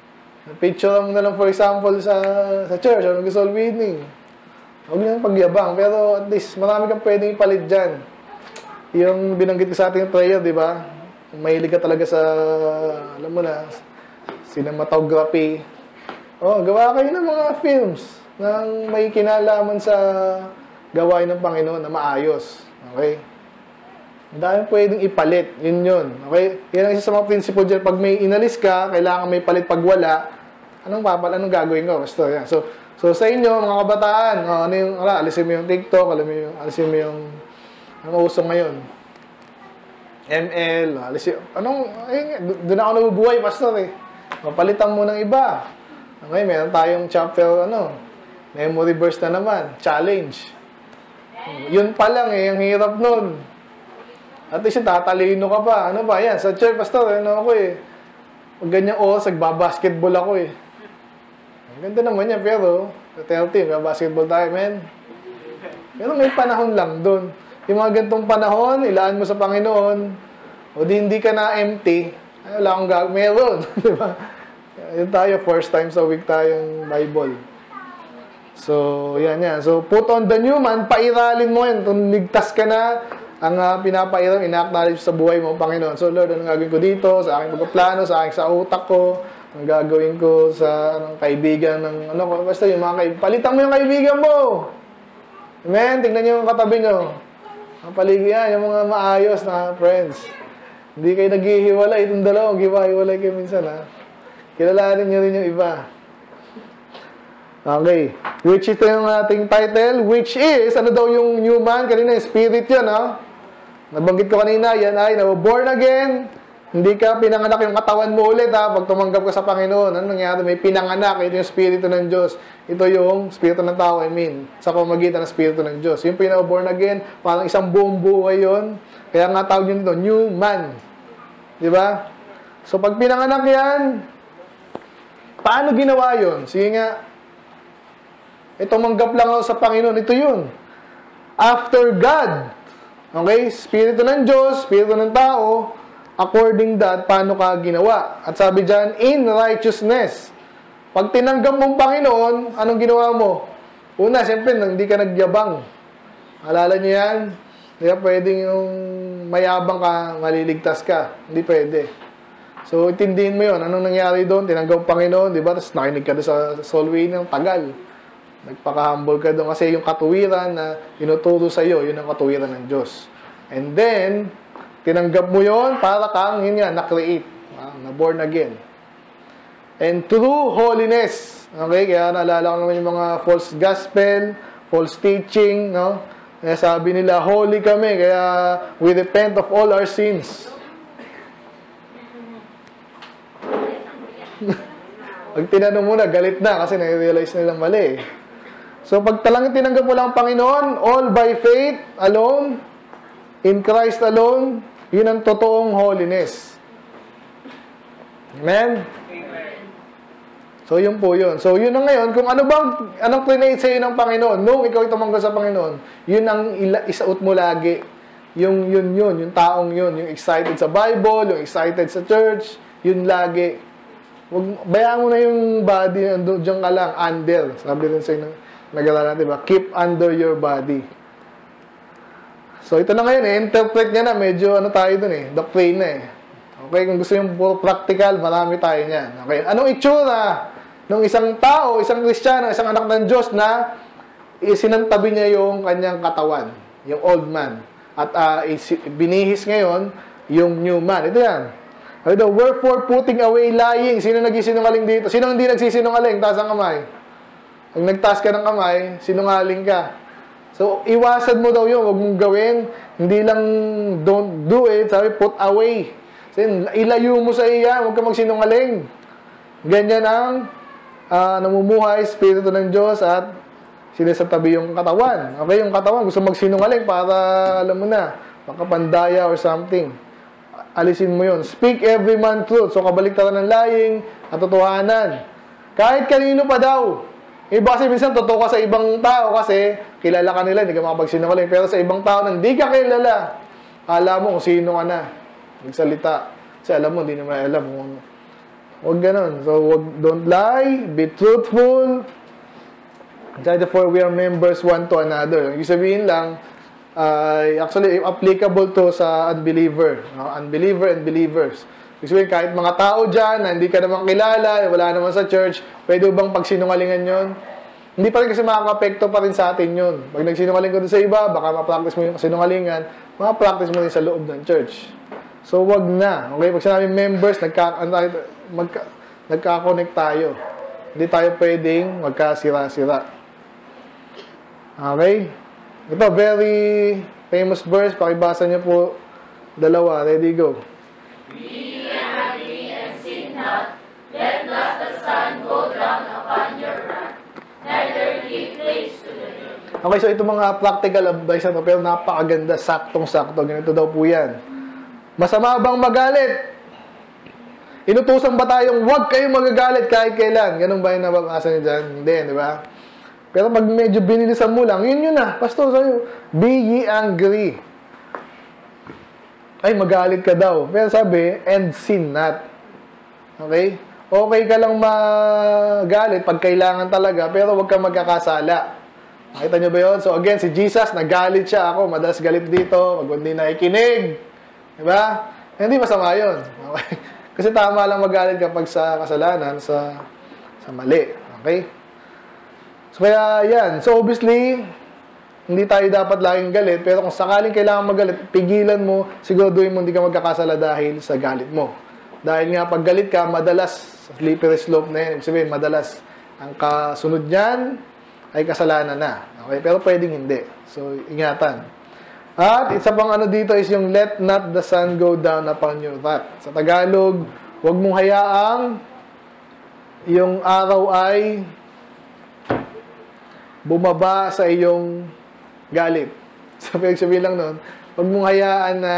Picture mo na lang for example sa sa church o nag-soul winning. Huwag niyang pagyabang, pero at least marami kang pwedeng ipalit dyan. Yung binanggit ko sa ating prayer, di ba? Mahilig ka talaga sa, alam mo na, cinematography. Oh, gawa kayo ng mga films na may kinalaman sa gawain ng Panginoon na maayos. Okay? Ang dami pwedeng ipalit. Yun yun. Okay? Yan ang isa sa mga prinsipyo dyan. Pag may inalis ka, kailangan may palit pag wala. Anong papal? Anong gagawin ko? Basta yan. So, so sa inyo, mga kabataan, oh, ano yung, ala, alisin mo yung TikTok, alam mo yung, alisin mo yung, ano uso ngayon? M L, alisin, anong, ay, doon ako nabubuhay, pastor eh. Mapalitan mo ng iba. Okay, meron tayong chapter, ano, memory verse na naman, challenge. Yun pa lang eh, ang hirap nun. At least yung tatalino ka pa. Ano ba, yan, sa church, pastor, ano ako eh. Pag ganyang oras, nagbabasketball ako eh. Ang ganda naman yan, pero, tell team, basketball tayo, man. Pero may panahon lang dun. Yung mga gantong panahon, ilaan mo sa Panginoon, o di hindi ka na empty, ay, wala akong gag, meron. Diba? Yun tayo, first time sa week tayong Bible. So, yan yan. So, put on the new man, pairalin mo yan. Kung ligtas ka na, ang uh, pinapairal, ina-acknowledge sa buhay mo, Panginoon. So, Lord, anong gagawin ko dito? Sa aking pagpaplano, sa aking sa utak ko, anong gagawin ko sa anong kaibigan ng, ano ko, basta yung mga kaibigan. Palitan mo yung kaibigan mo! Amen? Tingnan nyo yung katabi nyo. Ang paligyan, yung mga maayos na friends. Hindi kayo naghihiwalay. Itong dalawang, hiwa-hiwalay kayo minsan, ha? Kilalanin nyo rin yung iba. Okay. Which is yung ating title. Which is, ano daw yung new man? Kanina yung spirit yun, ha? Nabanggit ko kanina, yan ay, na born again. Hindi ka pinanganak yung katawan mo ulit, ha? Pag tumanggap ka sa Panginoon, ano nangyari? May pinanganak. Ito yung spirito ng Diyos. Ito yung spirito ng tao, I mean. Sa pamagitan ng spirito ng Diyos. Yung pinaka-born again, parang isang buong buhay yun. Kaya nga tawag yun ito, new man. Diba? So, pag pinanganak yan, paano ginawa yun? Sige nga, e, tumanggap lang ako sa Panginoon. Ito yun. After God. Okay? Spirito ng Diyos, spirito ng tao, according that, paano ka ginawa? At sabi dyan, in righteousness. Pag tinanggap mong Panginoon, anong ginawa mo? Una, siyempre, hindi ka nagyabang. Alala niyo yan? Kaya pwedeng yung mayabang ka, maliligtas ka. Hindi pwede. So, itindihin mo yun. Anong nangyari doon? Tinanggap ang Panginoon, di ba? Tapos nakinig ka doon sa soul winning ng tagal. Nagpaka-humble ka doon. Kasi yung katuwiran na inuturo sa iyo, yun ang katuwiran ng Diyos. And then, tinanggap mo yun para kang, yun yan, na-create. Na born again. And through holiness. Okay? Kaya naalala ko naman yung mga false gospel, false teaching, no? Kaya sabi nila, holy kami, kaya we repent of all our sins. Pag tinanong mo na, galit na kasi na-realize nilang mali. So, pag talang tinanggap mo lang ang Panginoon, all by faith alone, in Christ alone, yun ang totoong holiness. Amen? So, yun po yun. So, yun na ngayon, kung ano bang, anong create sa'yo ng Panginoon, nung ikaw tumanggap sa Panginoon, yun ang ila, isaot mo lagi. Yung, yun, yun, yung taong yun, yung excited sa Bible, yung excited sa church, yun lagi. Wag, bayaan mo na yung body, ando, dyan ka lang, under. Sabi rin sa'yo, nag-alala natin, ba? Keep under your body. So, ito na ngayon, eh, interpret niya na, medyo, ano tayo dun eh, doctrine na eh. Okay, kung gusto yung puro practical, marami tayo niyan. Okay, anong itsura ng isang tao, isang Kristiyano, isang anak ng Diyos na isinantabi niya yung kanyang katawan, yung old man. At uh, binihis ngayon yung new man. Ito yan. Ito, wherefore putting away lying. Sino nagsisinungaling dito? Sino hindi nagsisinungaling? Taas ang kamay. Pag nagtaas ka ng kamay, sinungaling ka. So, iwasan mo daw yun. Huwag mong gawin. Hindi lang don't do it. Sabi, put away. So, ilayo mo sa iya. Huwag ka magsinungaling. Ganyan ang uh, namumuhay, Espiritu ng Diyos at sinasatabi yung katawan. Okay, yung katawan gusto magsinungaling para, alam mo na, makapandaya or something. Alisin mo yun. Speak every man truth. So, kabaliktaran ng lying at totohanan. Kahit kanino pa daw. Iba kasi minsan totoo ka sa ibang tao kasi kilala ka nila, hindi ka makapagsinungaling. Pero sa ibang tao na hindi ka kilala, alam mo kung sino ka na. Magsalita. Kasi alam mo, hindi naman alam kung Huwag ganun. So, wag, don't lie, be truthful. Therefore, we are members one to another. Yung sabihin lang, uh, actually, applicable to sa unbeliever. No? Unbeliever and believers. Yung sabihin, kahit mga tao dyan na hindi ka naman kilala, wala naman sa church, pwede bang pagsinungalingan yun? Hindi pa rin kasi makaka-apekto pa rin sa atin yun. Pag nagsinungaling ka doon sa iba, baka ma-practice mo yung sinungalingan, maka-practice mo rin sa loob ng church. So, wag na. Okay? Pag sinabi members, nagka, magka, nagka-connect tayo. Hindi tayo pwedeng magkasira-sira. Okay? Ito, very famous verse. Pakibasa niyo po. Dalawa. Ready, go. Be angry and sin not. Let not the sun go down upon your wrath. Neither give place to the devil. Okay, so ito mga practical advice na to, pero napakaganda, saktong-sakto. Ganito daw po yan. Masama bang magalit? Inutusan ba tayong huwag kayong magagalit kahit kailan? Ganun ba yung nababasa niyo dyan? Hindi, di ba? Pero pag medyo binilisan mo lang, yun yun na. Pastor, sa'yo, be ye angry. Ay, magalit ka daw. Pero sabi, and sin not. Okay? Okay ka lang magalit pag kailangan talaga, pero huwag kang magkakasala. Nakita nyo ba yun? So again, si Jesus, nagalit siya. Ako, madalas galit dito. Pag hindi nakikinig. Diba? Hindi masama yun. Okay? Kasi tama lang magalit kapag sa kasalanan, sa, sa mali. Okay? So kaya yan. So obviously, hindi tayo dapat laging galit. Pero kung sakaling kailangan magalit, pigilan mo, siguraduhin mo hindi ka magkakasala dahil sa galit mo. Dahil nga pag galit ka, madalas, slippery slope na yan. Ibig sabihin, madalas, ang kasunod niyan ay kasalanan na. Okay? Pero pwedeng hindi. So, ingatan. At isa pang ano dito is yung let not the sun go down upon your wrath. Sa Tagalog, huwag mong hayaang yung araw ay bumaba sa iyong galit. So, sabihin lang nun, huwag mong hayaan na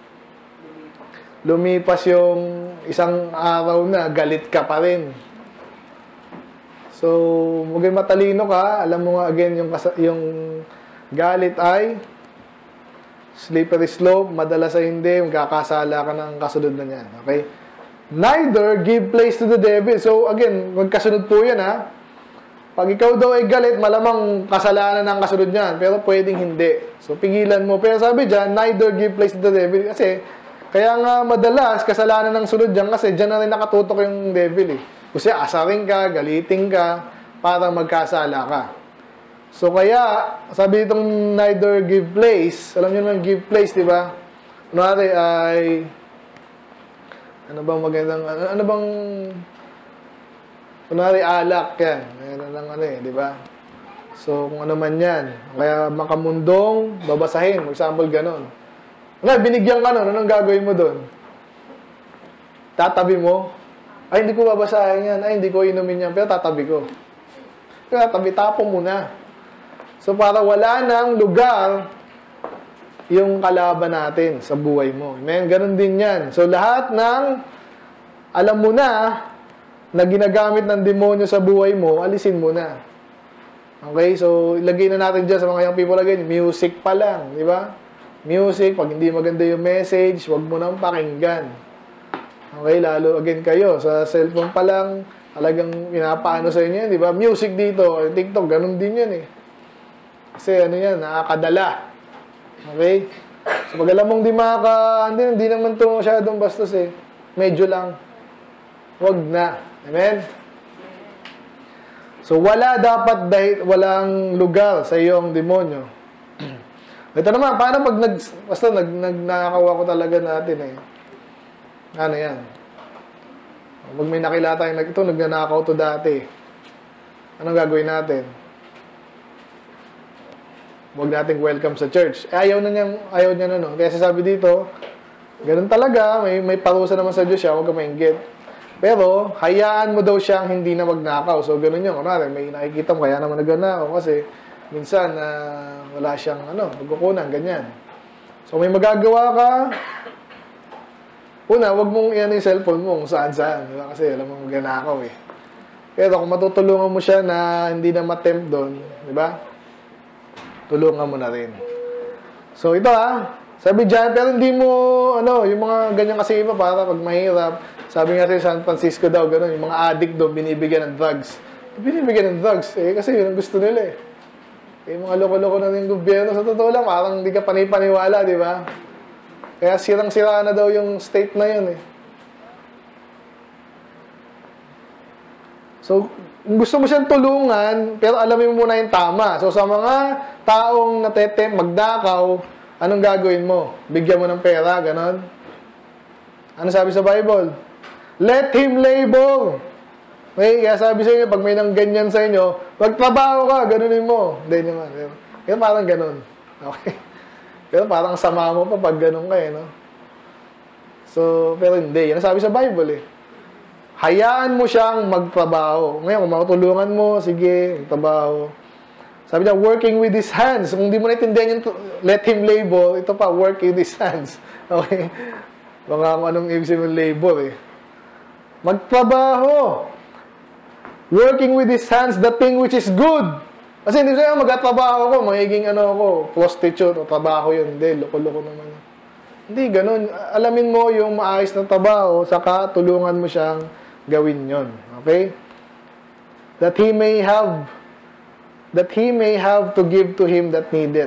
lumipas yung isang araw na galit ka pa rin. So, maging matalino ka, alam mo nga again, yung, yung galit ay slippery slope, madalas ay hindi, magkakasala ka ng kasunod na niyan. Okay? Neither give place to the devil. So, again, magkasunod po yan, ha? Pag ikaw daw ay galit, malamang kasalanan ang kasunod niyan, pero pwedeng hindi. So, pigilan mo. Pero sabi dyan, neither give place to the devil. Kasi, kaya nga madalas, kasalanan ng sunod dyan kasi dyan na rin nakatutok yung devil eh. Kasi asarin ka, galiting ka, para magkasala ka. So kaya, sabi itong neither give place, alam niyo naman give place, di ba? Kunwari ay, ano bang magandang, ano, ano bang, kunwari alak yan. Ano lang ano eh, di ba? So kung ano man yan, kaya makamundong, babasahin, for example, ganon. Nga, binigyan ka nun, anong gagawin mo doon? Tatabi mo? Ay, hindi ko babasahin yan. Ay, hindi ko inumin yan. Pero tatabi ko. Kaya tatabi, tapo mo na. So, para wala nang lugar yung kalaban natin sa buhay mo. Amen? Ganon din yan. So, lahat ng alam mo na na ginagamit ng demonyo sa buhay mo, alisin mo na. Okay? So, ilagay na natin dyan sa mga young people again, music pa lang. Di ba? Music, pag hindi maganda yung message, wag mo nang pakinggan. Okay, lalo again kayo, sa cellphone pa lang, talagang pinapaano sa inyo yan, di ba? Music dito, TikTok, ganun din yan eh. Kasi ano yan, nakakadala. Okay? So pag alam mong di maka, hindi, hindi naman ito masyadong bastos eh. Medyo lang. Wag na. Amen? So wala dapat dahil, walang lugar sa iyong demonyo. Ito naman, paano pag nag, basta nag, nagnakaw ako talaga natin eh. Ano yan? Pag may nakilala tayong, ito, nagnanakaw to dati. Anong gagawin natin? Huwag nating welcome sa church. Eh, ayaw na niyang, ayaw niya na, no? Kaya sasabi dito, ganun talaga, may, may parusa naman sa Diyos siya, huwag ka mainggit. Pero, hayaan mo daw siyang hindi na magnakaw. So, ganun yun. Kunwari, may nakikita mo, kaya naman nagnakaw kasi, minsan, uh, wala siyang, ano, magkukunan, ganyan. So, may magagawa ka. Una, wag mong iyan yung cellphone mo kung saan-saan. Diba? Kasi, alam mo, magnanakaw eh. Pero, kung matutulungan mo siya na hindi na matempt doon, di ba? Tulungan mo na rin. So, ito ha. Sabi dyan, pero hindi mo, ano, yung mga ganyan kasi iba, para pag mahirap, Sabi nga sa San Francisco daw, gano'n, yung mga addict doon, binibigyan ng drugs. Binibigyan ng drugs, eh, kasi yun ang gusto nila eh. Eh, mga loko-loko na yung gobyerno, sa totoo lang, parang hindi ka panipaniwala, di ba? Kaya sirang-sira na daw yung state na yun eh. So, gusto mo siyang tulungan, pero alamin mo muna yung tama. So, sa mga taong natetempt magdakaw, anong gagawin mo? Bigyan mo ng pera, ganon. Ano sabi sa Bible? Let him labor. Okay, kaya sabi sa inyo, pag may nang ganyan sa inyo, magtrabaho ka, ganunin mo. Hindi naman. Kaya parang ganon. Okay. Pero parang sama mo pa pag ganon ka eh, no? So, pero hindi. Yan sabi sa Bible eh. Hayaan mo siyang magtrabaho. Ngayon, kung matulungan mo, sige, magtrabaho. Sabi niya, working with his hands. Kung di mo naintindihan yung let him labor, ito pa, work with his hands. Okay? Baka kung anong ibig sabihin labor eh. Magtrabaho. Working with his hands, the thing which is good. Kasi hindi sa'yo, magtatrabaho ko, magiging ano ako, prostitute o trabaho yun. Hindi, loko-loko naman. Hindi, ganun. Alamin mo yung maayos na trabaho, saka tulungan mo siyang gawin yon. Okay? That he may have, that he may have to give to him that needed.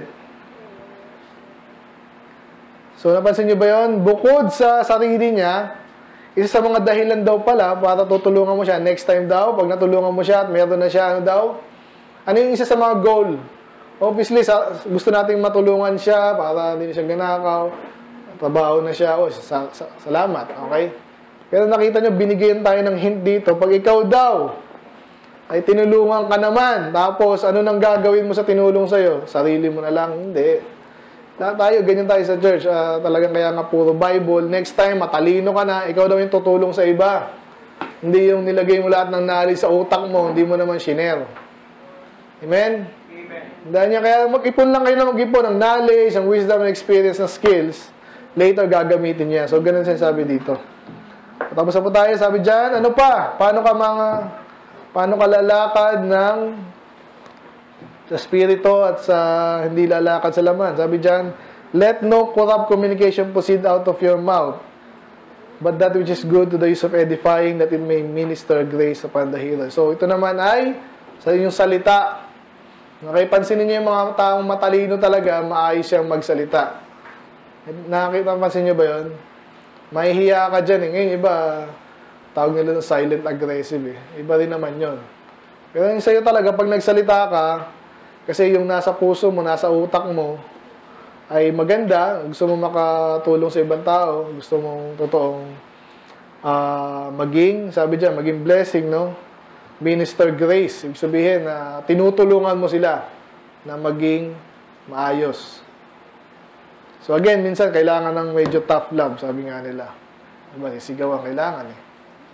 So, napansin niyo ba yun? Bukod sa sarili niya, isa sa mga dahilan daw pala para tutulungan mo siya. Next time daw, pag natulungan mo siya at meron na siya, ano daw? Ano yung isa sa mga goal? Obviously, sa, gusto nating matulungan siya para hindi na siya ganakaw. Trabaho na siya. Oh, sa, sa, salamat. Okay? Pero nakita nyo, binigyan tayo ng hint dito. Pag ikaw daw ay tinulungan ka naman, tapos ano nang gagawin mo sa tinulong sa'yo? Sarili mo na lang. Hindi. Tayo, ganyan tayo sa church. Uh, talagang kaya nga puro Bible. Next time, matalino ka na. Ikaw daw yung tutulong sa iba. Hindi yung nilagay mo lahat ng knowledge sa utak mo. Hindi mo naman shiner. Amen? Amen. Dahil niya, kaya mag-ipon lang kayo na mag-ipon ng knowledge, ng wisdom, and experience, ng skills. Later, gagamitin niya. So, ganun siya sabi dito. Tapos na po tayo, sabi dyan, ano pa? Paano ka mga, paano ka lalakad ng sa spirito at sa hindi lalakad sa laman? Sabi dyan, let no corrupt communication proceed out of your mouth, but that which is good to the use of edifying, that it may minister grace upon the hearer. So, ito naman ay sa inyong salita. Nakipansinin niyo yung mga taong matalino talaga, maayos siyang magsalita. Nakakita, pansin niyo ba yun? Mahihiya ka dyan eh. Ngayon, iba, tawag nila ng silent aggressive eh. Iba rin naman yun. Pero yung sa'yo talaga, pag nagsalita ka, kasi yung nasa puso mo, nasa utak mo, ay maganda. Gusto mo makatulong sa ibang tao. Gusto mong totoong uh, maging, sabi dyan, maging blessing, no? Minister grace. Ibig sabihin na tinutulungan mo sila na maging maayos. So again, minsan kailangan ng medyo tough love, sabi nga nila. Diba, sigaw ang kailangan eh.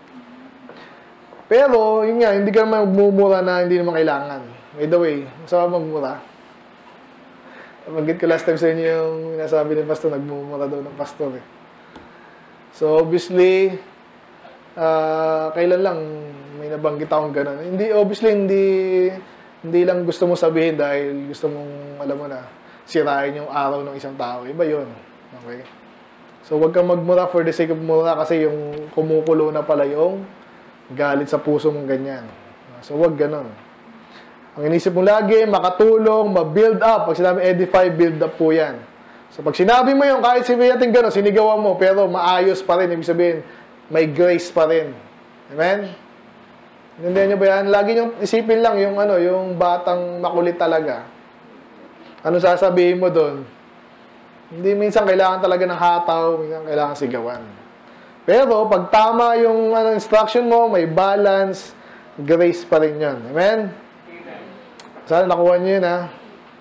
Pero, yun nga, hindi ka naman magmumura na hindi naman kailangan. By the way, masama magmura. Nabanggit ko last time sa inyo yung nasabi ng pastor, nagmumura daw ng pastor eh. So, obviously, uh, kailan lang may nabanggit akong gano'n. Hindi, obviously, hindi, hindi lang gusto mo sabihin dahil gusto mong, alam mo na, sirain yung araw ng isang tao. Iba yun. Okay? So, huwag kang magmura for the sake of mura kasi yung kumukulo na pala yung galit sa puso mong ganyan. So, huwag ganon. Ang inisip mo lagi, makatulong, ma-build up. Pag sinabi edify, build up po yan. So, pag sinabi mo yun, kahit sabihin natin gano'n, sinigawan mo, pero maayos pa rin. Ibig sabihin, may grace pa rin. Amen? Hindi nyo ba yan? Lagi nyo isipin lang yung, ano, yung batang makulit talaga. Ano sasabihin mo doon? Hindi, minsan kailangan talaga ng hataw, minsan kailangan sigawan. Pero, pag tama yung ano, instruction mo, may balance, grace pa rin yun. Amen? Sana nakuha nyo yun, ha?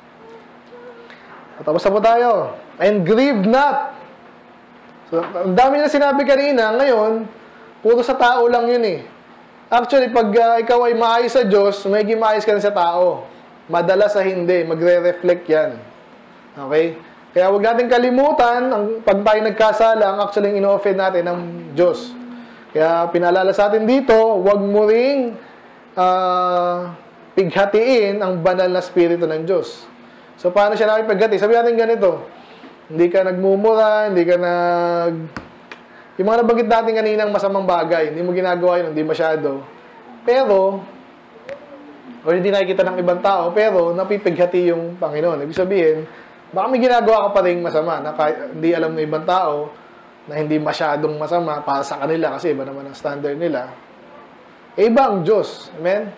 Tapos na po tayo. And grieve not. So, ang dami na sinabi kanina, ngayon, puro sa tao lang yun, eh. Actually, pag uh, ikaw ay maayos sa Diyos, may maayos ka na sa tao. Madalas sa hindi. Magre-reflect yan. Okay? Kaya huwag natin kalimutan, ang, pag tayo nagkasala, ang actually in-offend natin ng Diyos. Kaya pinaalala sa atin dito, huwag mo ring uh, pighatiin ang banal na spirito ng Diyos. So, paano siya nakipaghati? Sabi natin ganito, hindi ka nagmumura, hindi ka nag Yung mga nabanggit natin kaninang masamang bagay, hindi mo ginagawa yun, hindi masyado. Pero, o hindi nakikita ng ibang tao, pero napipighati yung Panginoon. Ibig sabihin, baka may ginagawa ka pa rin masama na kahit hindi alam ng ibang tao na hindi masyadong masama para sa kanila kasi iba naman ang standard nila. E iba ang Diyos. Amen?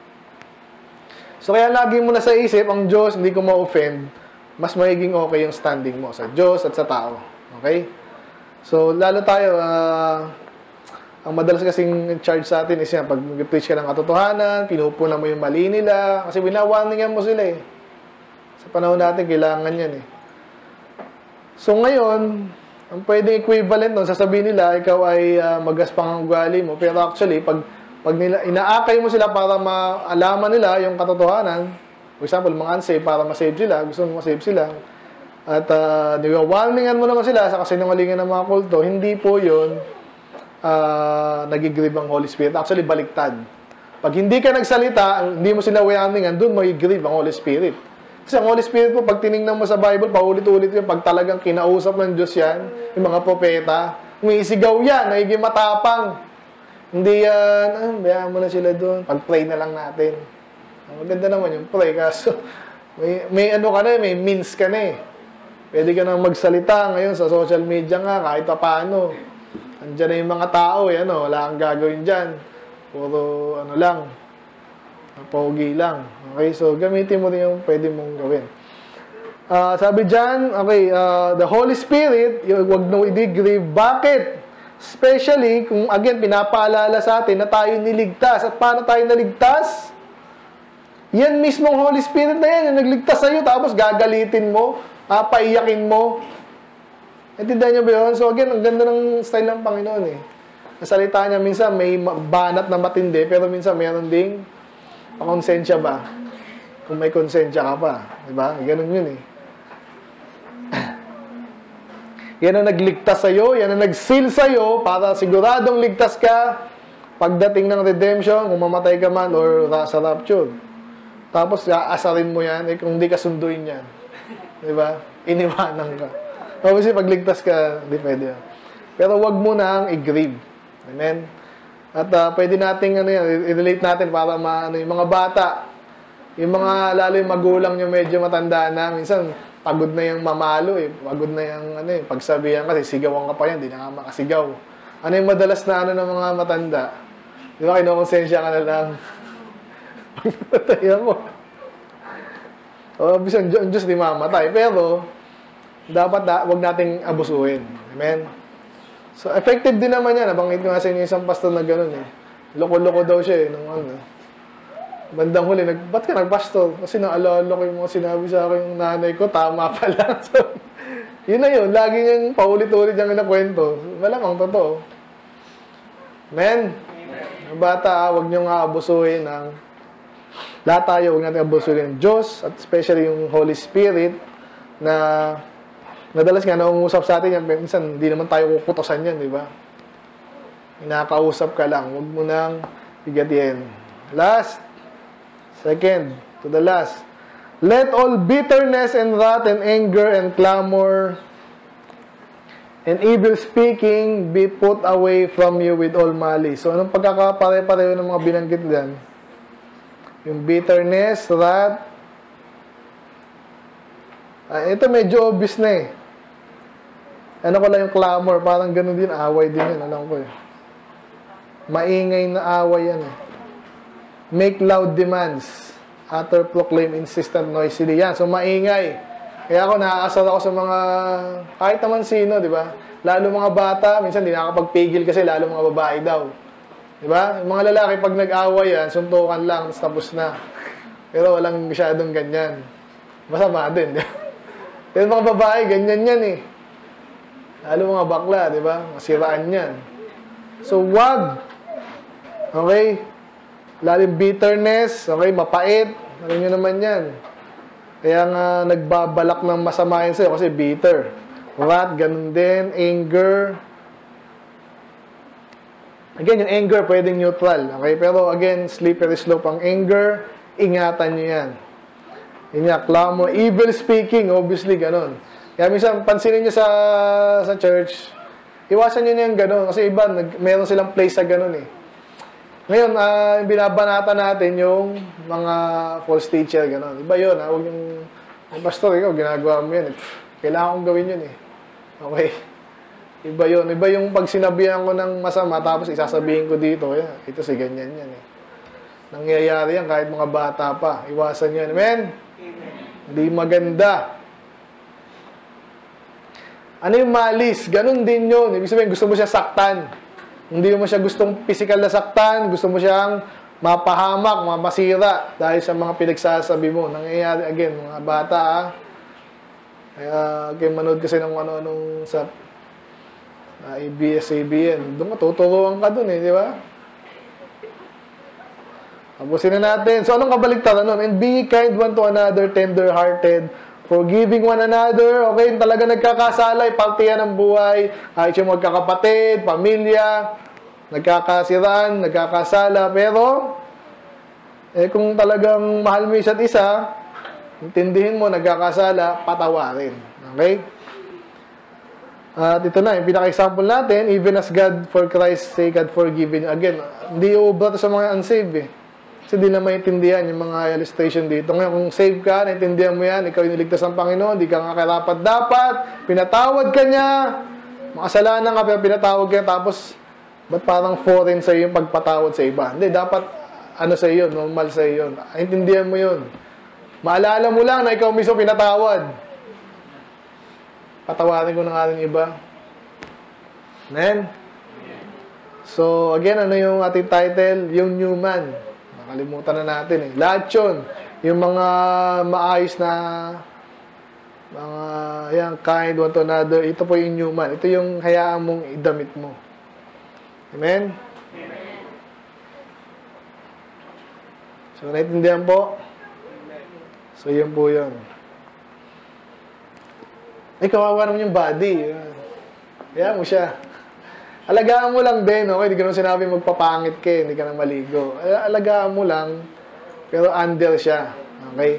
So kaya lagi mo na sa isip, ang Diyos, hindi ko ma-offend, mas magiging okay yung standing mo sa Diyos at sa tao. Okay? So lalo tayo, ah... Uh, ang madalas kasing charge sa atin is yan, pag mag-preach ka ng katotohanan, pinupunan mo yung mali nila, kasi winawarningan mo sila eh. Sa panahon natin, kailangan yan eh. So ngayon, ang pwedeng equivalent nun, sasabihin nila, ikaw ay uh, magaspang ang ugali mo, pero actually, pag, pag nila, inaakay mo sila para maalaman nila yung katotohanan, for example, mga unsaved, para masave sila, gusto mo masave sila, at uh, niwawarningan mo naman sila sa kasinungalingan ng mga kulto, hindi po yun Uh, nag-grieve ang Holy Spirit. Actually, baliktad. Pag hindi ka nagsalita, hindi mo sila warningan, doon mag-grieve ang Holy Spirit. Kasi ang Holy Spirit po, pag tinignan mo sa Bible, paulit-ulit yun, pag talagang kinausap ng Diyos yan, yung mga propeta, umiisigaw yan, nagiging matapang. Hindi yan, ah, bayaan mo na sila doon, pag-pray na lang natin. Ang maganda naman yung pray, kaso may, may ano ka na, may means ka na eh. Pwede ka nang magsalita ngayon sa social media nga, kahit pa paano. Andiyan na yung mga tao, eh, ano, wala kang gagawin dyan. Puro, ano lang, pogi lang. Okay, so gamitin mo rin yung pwede mong gawin. Uh, sabi dyan, okay, uh, the Holy Spirit, huwag no i-grieve. Bakit? Especially, kung again, pinapaalala sa atin na tayo niligtas. At paano tayo naligtas? Yan mismong Holy Spirit na yan, yung nagligtas sa'yo, tapos gagalitin mo, uh, paiyakin mo. Naintindihan niyo ba yun? So again, ang ganda ng style ng Panginoon eh. Nasalita niya, minsan may banat na matindi, pero minsan mayroon ding pakonsensya ba? Kung may konsensya ka pa. Diba? Ganun yun eh. Yan ang nagligtas sa'yo, yan ang nag-seal sa'yo, para siguradong ligtas ka pagdating ng redemption, kung mamatay ka man, or sa rapture. Tapos, aasarin mo yan, eh, kung di ka sunduin yan. Diba? Iniwanan ka. Obviously, pag ligtas ka, hindi pwede yan. Pero wag mo nang i-grieve. Amen? At uh, pwede nating, ano yan, i-relate natin para ma, ano, yung mga bata, yung mga, lalo yung magulang nyo medyo matanda na, minsan, pagod na yung mamalo eh. Pagod na yung, ano eh, pagsabihan kasi, sigawan ka pa yan, di na nga makasigaw. Ano yung madalas na, ano, ng mga matanda? Di ba, kinukonsensya ka na lang. Pagpatayan mo. O, obviously, ang Diyos di mamatay. Pero, dapat da, wag nating abusuhin. Amen? So, effective din naman yan. Nabanggit ko nga sa inyo isang pastor na gano'n eh. Loko-loko daw siya eh. Nung ano. Bandang huli, nag, ba't ka nagpastor? Kasi naalala ko yung mga sinabi sa akin yung nanay ko, tama pala. So, yun na yun. Lagi niyang paulit-ulit niyang kinakwento. Malamang totoo. Amen? Amen. Bata, wag niyong aabusuhin ng lahat tayo, huwag natin abusuhin ng Diyos, at especially yung Holy Spirit, na madalas nga naungusap sa atin yan, minsan hindi naman tayo kukutosan yan, di ba? Inakausap ka lang, huwag mo nang bigatin. Last, second, to the last. Let all bitterness and wrath and anger and clamor and evil speaking be put away from you with all malice. So, anong pagkakapare-pareho ng mga binanggit diyan? Yung bitterness, wrath, ah, ito medyo obvious na eh. Ano ko lang yung clamor, parang ganun din, away din yun, alam ko eh. Maingay na away yan eh. Make loud demands, utter proclaim insistent noisily. Yan, so maingay. Kaya ako, naaasar ako sa mga, kahit naman sino, di ba? Lalo mga bata, minsan di nakakapagpigil kasi lalo mga babae daw. Di ba? Yung mga lalaki, pag nag-away yan, suntukan lang, tapos na. Pero walang masyadong ganyan. Masama din, di ba? Pero mga babae, ganyan yan eh. Lalo mga bakla, di ba? Masiraan yan. So, wag. Okay? Lalo bitterness, okay? Mapait. Alam nyo naman yan. Kaya nga, nagbabalak ng masama yan sa'yo kasi bitter. Wrath, ganun din. Anger. Again, yung anger, pwedeng neutral. Okay? Pero again, slippery slope ang anger. Ingatan nyo yan. Yun nga, clamor. Evil speaking, obviously, ganun. Kaya minsan, pansinin nyo sa, sa church, Iwasan nyo na yung ganun. Kasi iba, nag, meron silang place sa ganun eh. Ngayon, uh, binabanata natin yung mga false teacher, ganun. Iba yun, ha? Huwag yung, pastor, ikaw, ginagawa mo yun. Eh. Kailangan kong gawin yun eh. Okay. Iba yun. Iba yung pag sinabihan ko ng masama, tapos isasabihin ko dito, yan, ito si ganyan yan eh. Nangyayari yan kahit mga bata pa. Iwasan yan. Amen? Amen. Hindi maganda. Ano yung malis? Ganun din yun. Ibig sabihin, gusto mo siya saktan. Hindi mo siya gustong physical na saktan. Gusto mo siyang mapahamak, mamasira dahil sa mga pinagsasabi mo. Nangyayari, again, mga bata, ha? Kaya, kayo manood kasi ng ano-anong sa uh, A B S A B N. Doon matuturuan ka doon eh, di ba? Tapusin na natin. So, anong kabaligtaran nun? And be kind one to another, tender-hearted, forgiving one another. Okay, talaga nagkakasala, parte yan ng buhay. Kahit yung magkakapatid, pamilya, nagkakasiraan, nagkakasala. Pero, eh, kung talagang mahal mo isa't isa, intindihin mo, nagkakasala, patawarin. Okay? At ito na, yung pinaka-example natin, even as God, for Christ's sake, had forgiven you. Again, hindi uubra to sa mga unsaved eh. Kasi di na maintindihan yung mga illustration dito. Ngayon, kung save ka, naintindihan mo yan, ikaw yung niligtas ng Panginoon, di ka nga karapat-dapat, pinatawad ka niya, makasalanan ka, pero pinatawad ka, tapos, ba't parang foreign sa iyo yung pagpatawad sa iba? Hindi, dapat, ano sa iyo, normal sa iyo yun. Naintindihan mo yun. Maalala mo lang na ikaw mismo pinatawad. Patawarin ko na nga rin iba. Amen? So, again, ano yung ating title? Yung new man. Nakalimutan na natin eh. Lahat yun. Yung mga maayos na mga yan, kind one to another. Ito po yung new man. Ito yung hayaan mong idamit mo. Amen? Amen. So, naintindihan po? So, yun po yun. Ay, kawawa naman yung body. Hayaan mo siya. Alagaan mo lang din, okay? Hindi ka naman sinabi magpapangit ka, hindi ka na maligo. Alagaan mo lang, pero under siya. Okay?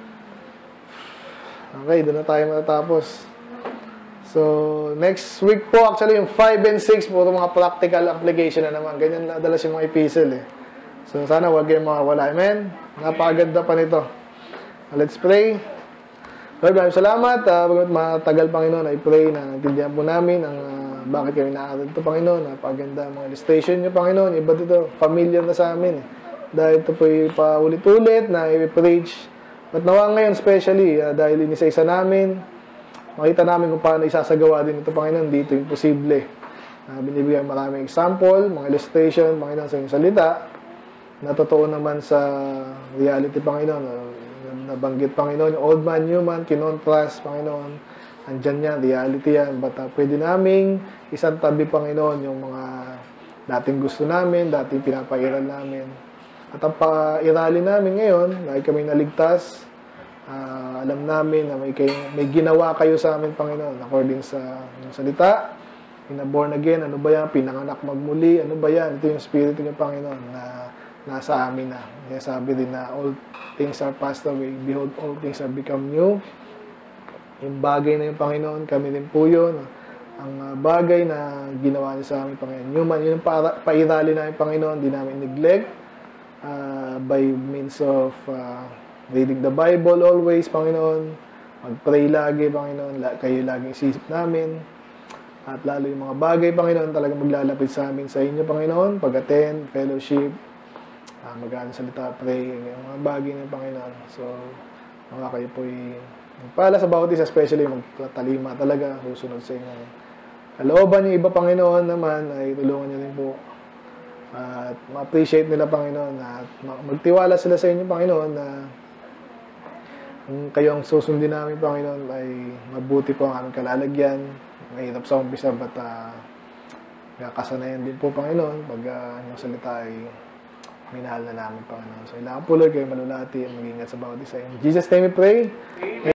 Okay, doon na tayo matatapos. So, next week po, actually, yung five and six, puro mga practical application na naman. Ganyan na dalas yung mga epistle eh. So, sana huwag kayong makawala. Amen? Napakaganda pa nito. Let's pray. Lord, maraming salamat. Uh, Bagamat matagal, Panginoon, I pray na natindihan po namin ang uh, bakit kami naaral ito, Panginoon. Napakaganda mga illustration niyo, Panginoon. Iba dito, familiar na sa amin. Eh. Dahil ito po paulit-ulit na i-preach. But nawa ngayon, especially, uh, dahil inisa-isa namin, makita namin kung paano isasagawa din ito, Panginoon. Dito imposible. Uh, binibigyan maraming example, mga illustration, Panginoon, sa inyong salita. Na totoo naman sa reality, Panginoon. Uh, nabanggit, Panginoon, yung old man, new man, kinontrast, Panginoon, andyan yan, reality yan, but uh, pwede naming isang tabi, Panginoon, yung mga dating gusto namin, dating pinapairal namin. At ang pairali namin ngayon, dahil kami naligtas, uh, alam namin na may, kayo, may ginawa kayo sa amin, Panginoon, according sa yung salita, pinaborn again, ano ba yan, pinanganak magmuli, ano ba yan, ito yung spirit ng Panginoon na nasa amin na. Kaya sabi din na all things are passed away. Behold, all things are become new. Yung bagay na yung Panginoon, kami din po yun. Ang uh, bagay na ginawa niya sa amin, Panginoon. Yung, yun yung pa pairali namin, Panginoon, di namin neglect uh, by means of uh, reading the Bible always, Panginoon. Mag-pray lagi, Panginoon. La kayo laging isisip namin. At lalo yung mga bagay, Panginoon, talaga maglalapit sa amin sa inyo, Panginoon. Pag-attend, fellowship, Uh, mag-aaral salita, pray, yung mga bagay ng Panginoon. So, mga kayo po'y magpala sa bawat isa, especially magtatalima talaga, susunod sa inyo. Kalooban yung iba, Panginoon naman, ay tulungan niyo din po. At uh, ma-appreciate nila, Panginoon, at magtiwala sila sa inyo, Panginoon, na kung kayo ang susundin namin, Panginoon, ay mabuti po ang aming kalalagyan. Mahirap sa umpisa, but uh, kasanayan din po, Panginoon, pag uh, yung salita ay minahal na namin, Panginoon. So, ilangan po, Lord, kayo malulati at mag-ingat sa bawat isa. In Jesus' name we pray. Amen.